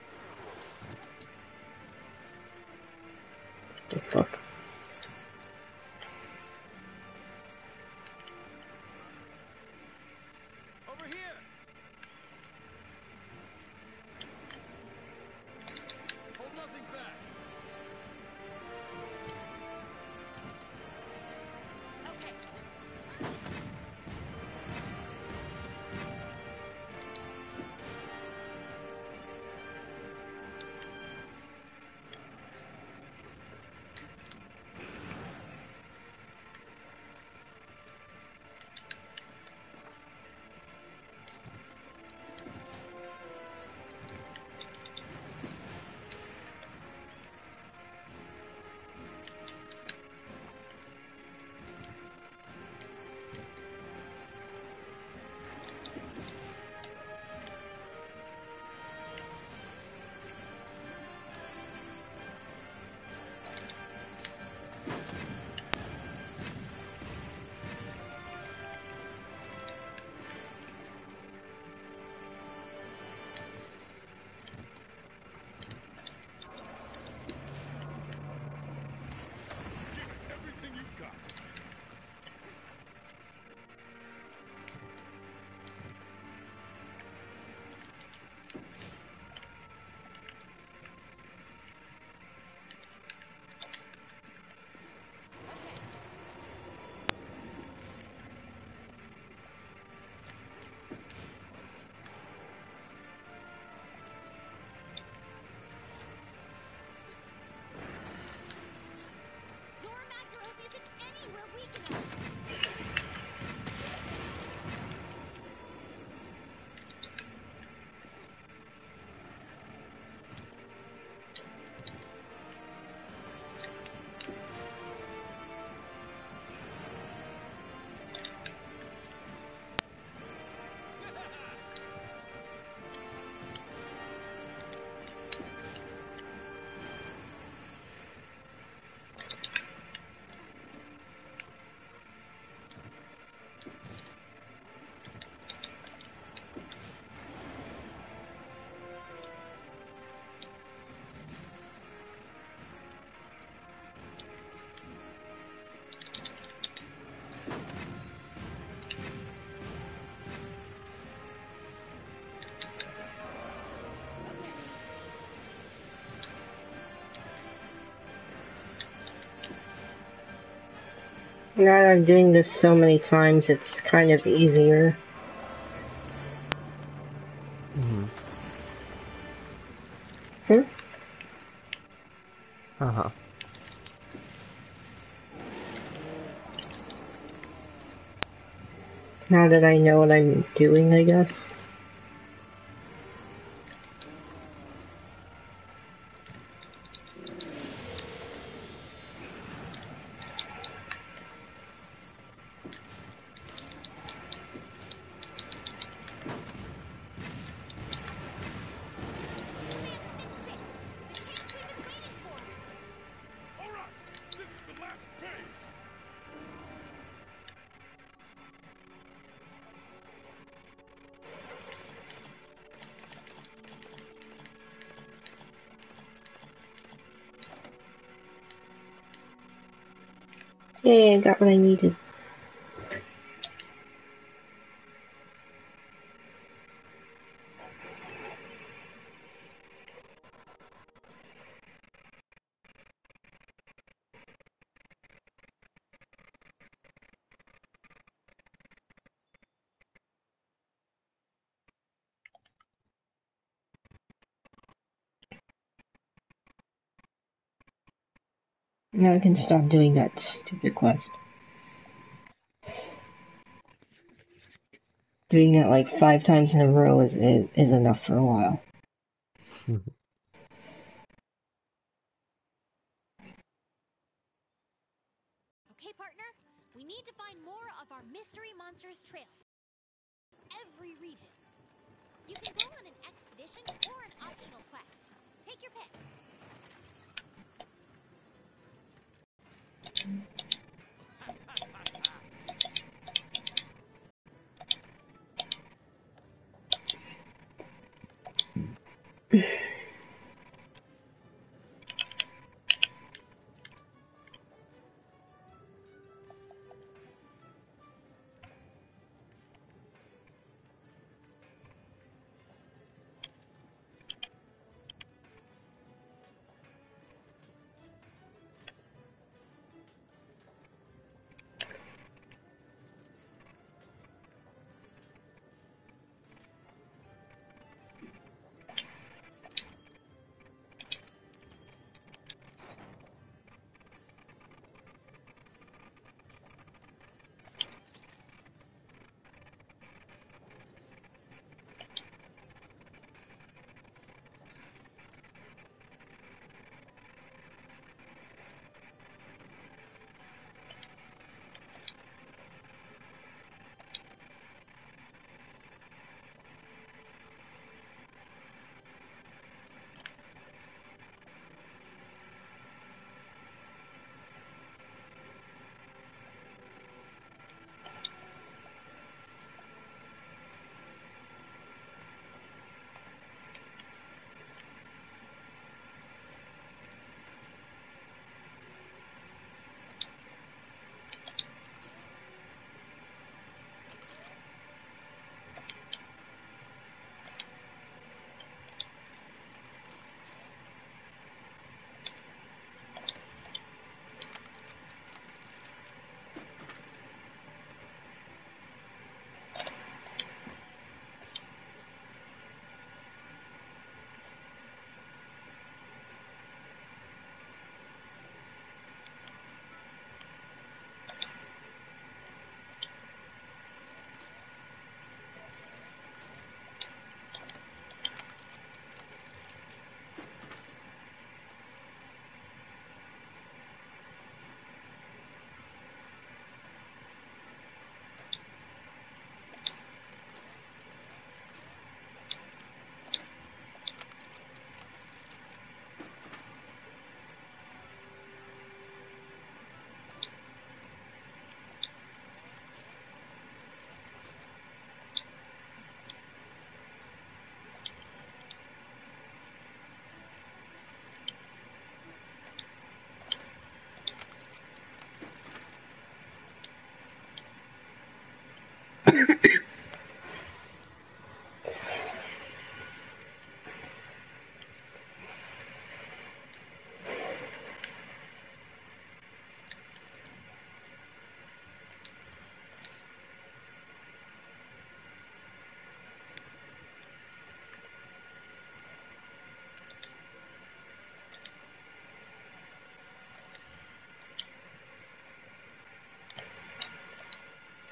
The fuck? Over here! Now that I'm doing this so many times, it's kind of easier. Mm-hmm. Hmm? Uh-huh. Now that I know what I'm doing, I guess. This is it. The chance we've been waiting for. All right, this is the last phase. Yay, I got what I needed. Now I can stop doing that stupid quest. Doing that like 5 times in a row is enough for a while. Okay, partner. We need to find more of our Mystery Monsters trail. Every region. You can go on an expedition or an optional quest. Take your pick.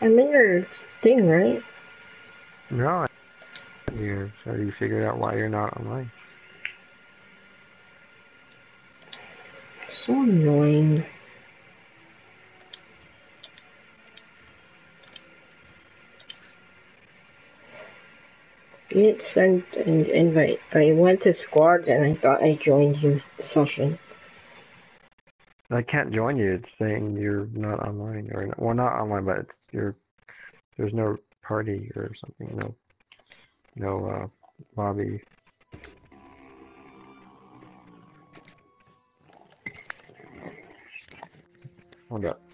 I'm in your thing, right? No, you. So you figured out why you're not online. So annoying. You didn't send an invite. I went to squads and I thought I joined your session. I can't join you. It's saying you're not online, or well, not online, but it's there's no party or something. No lobby. Hold up.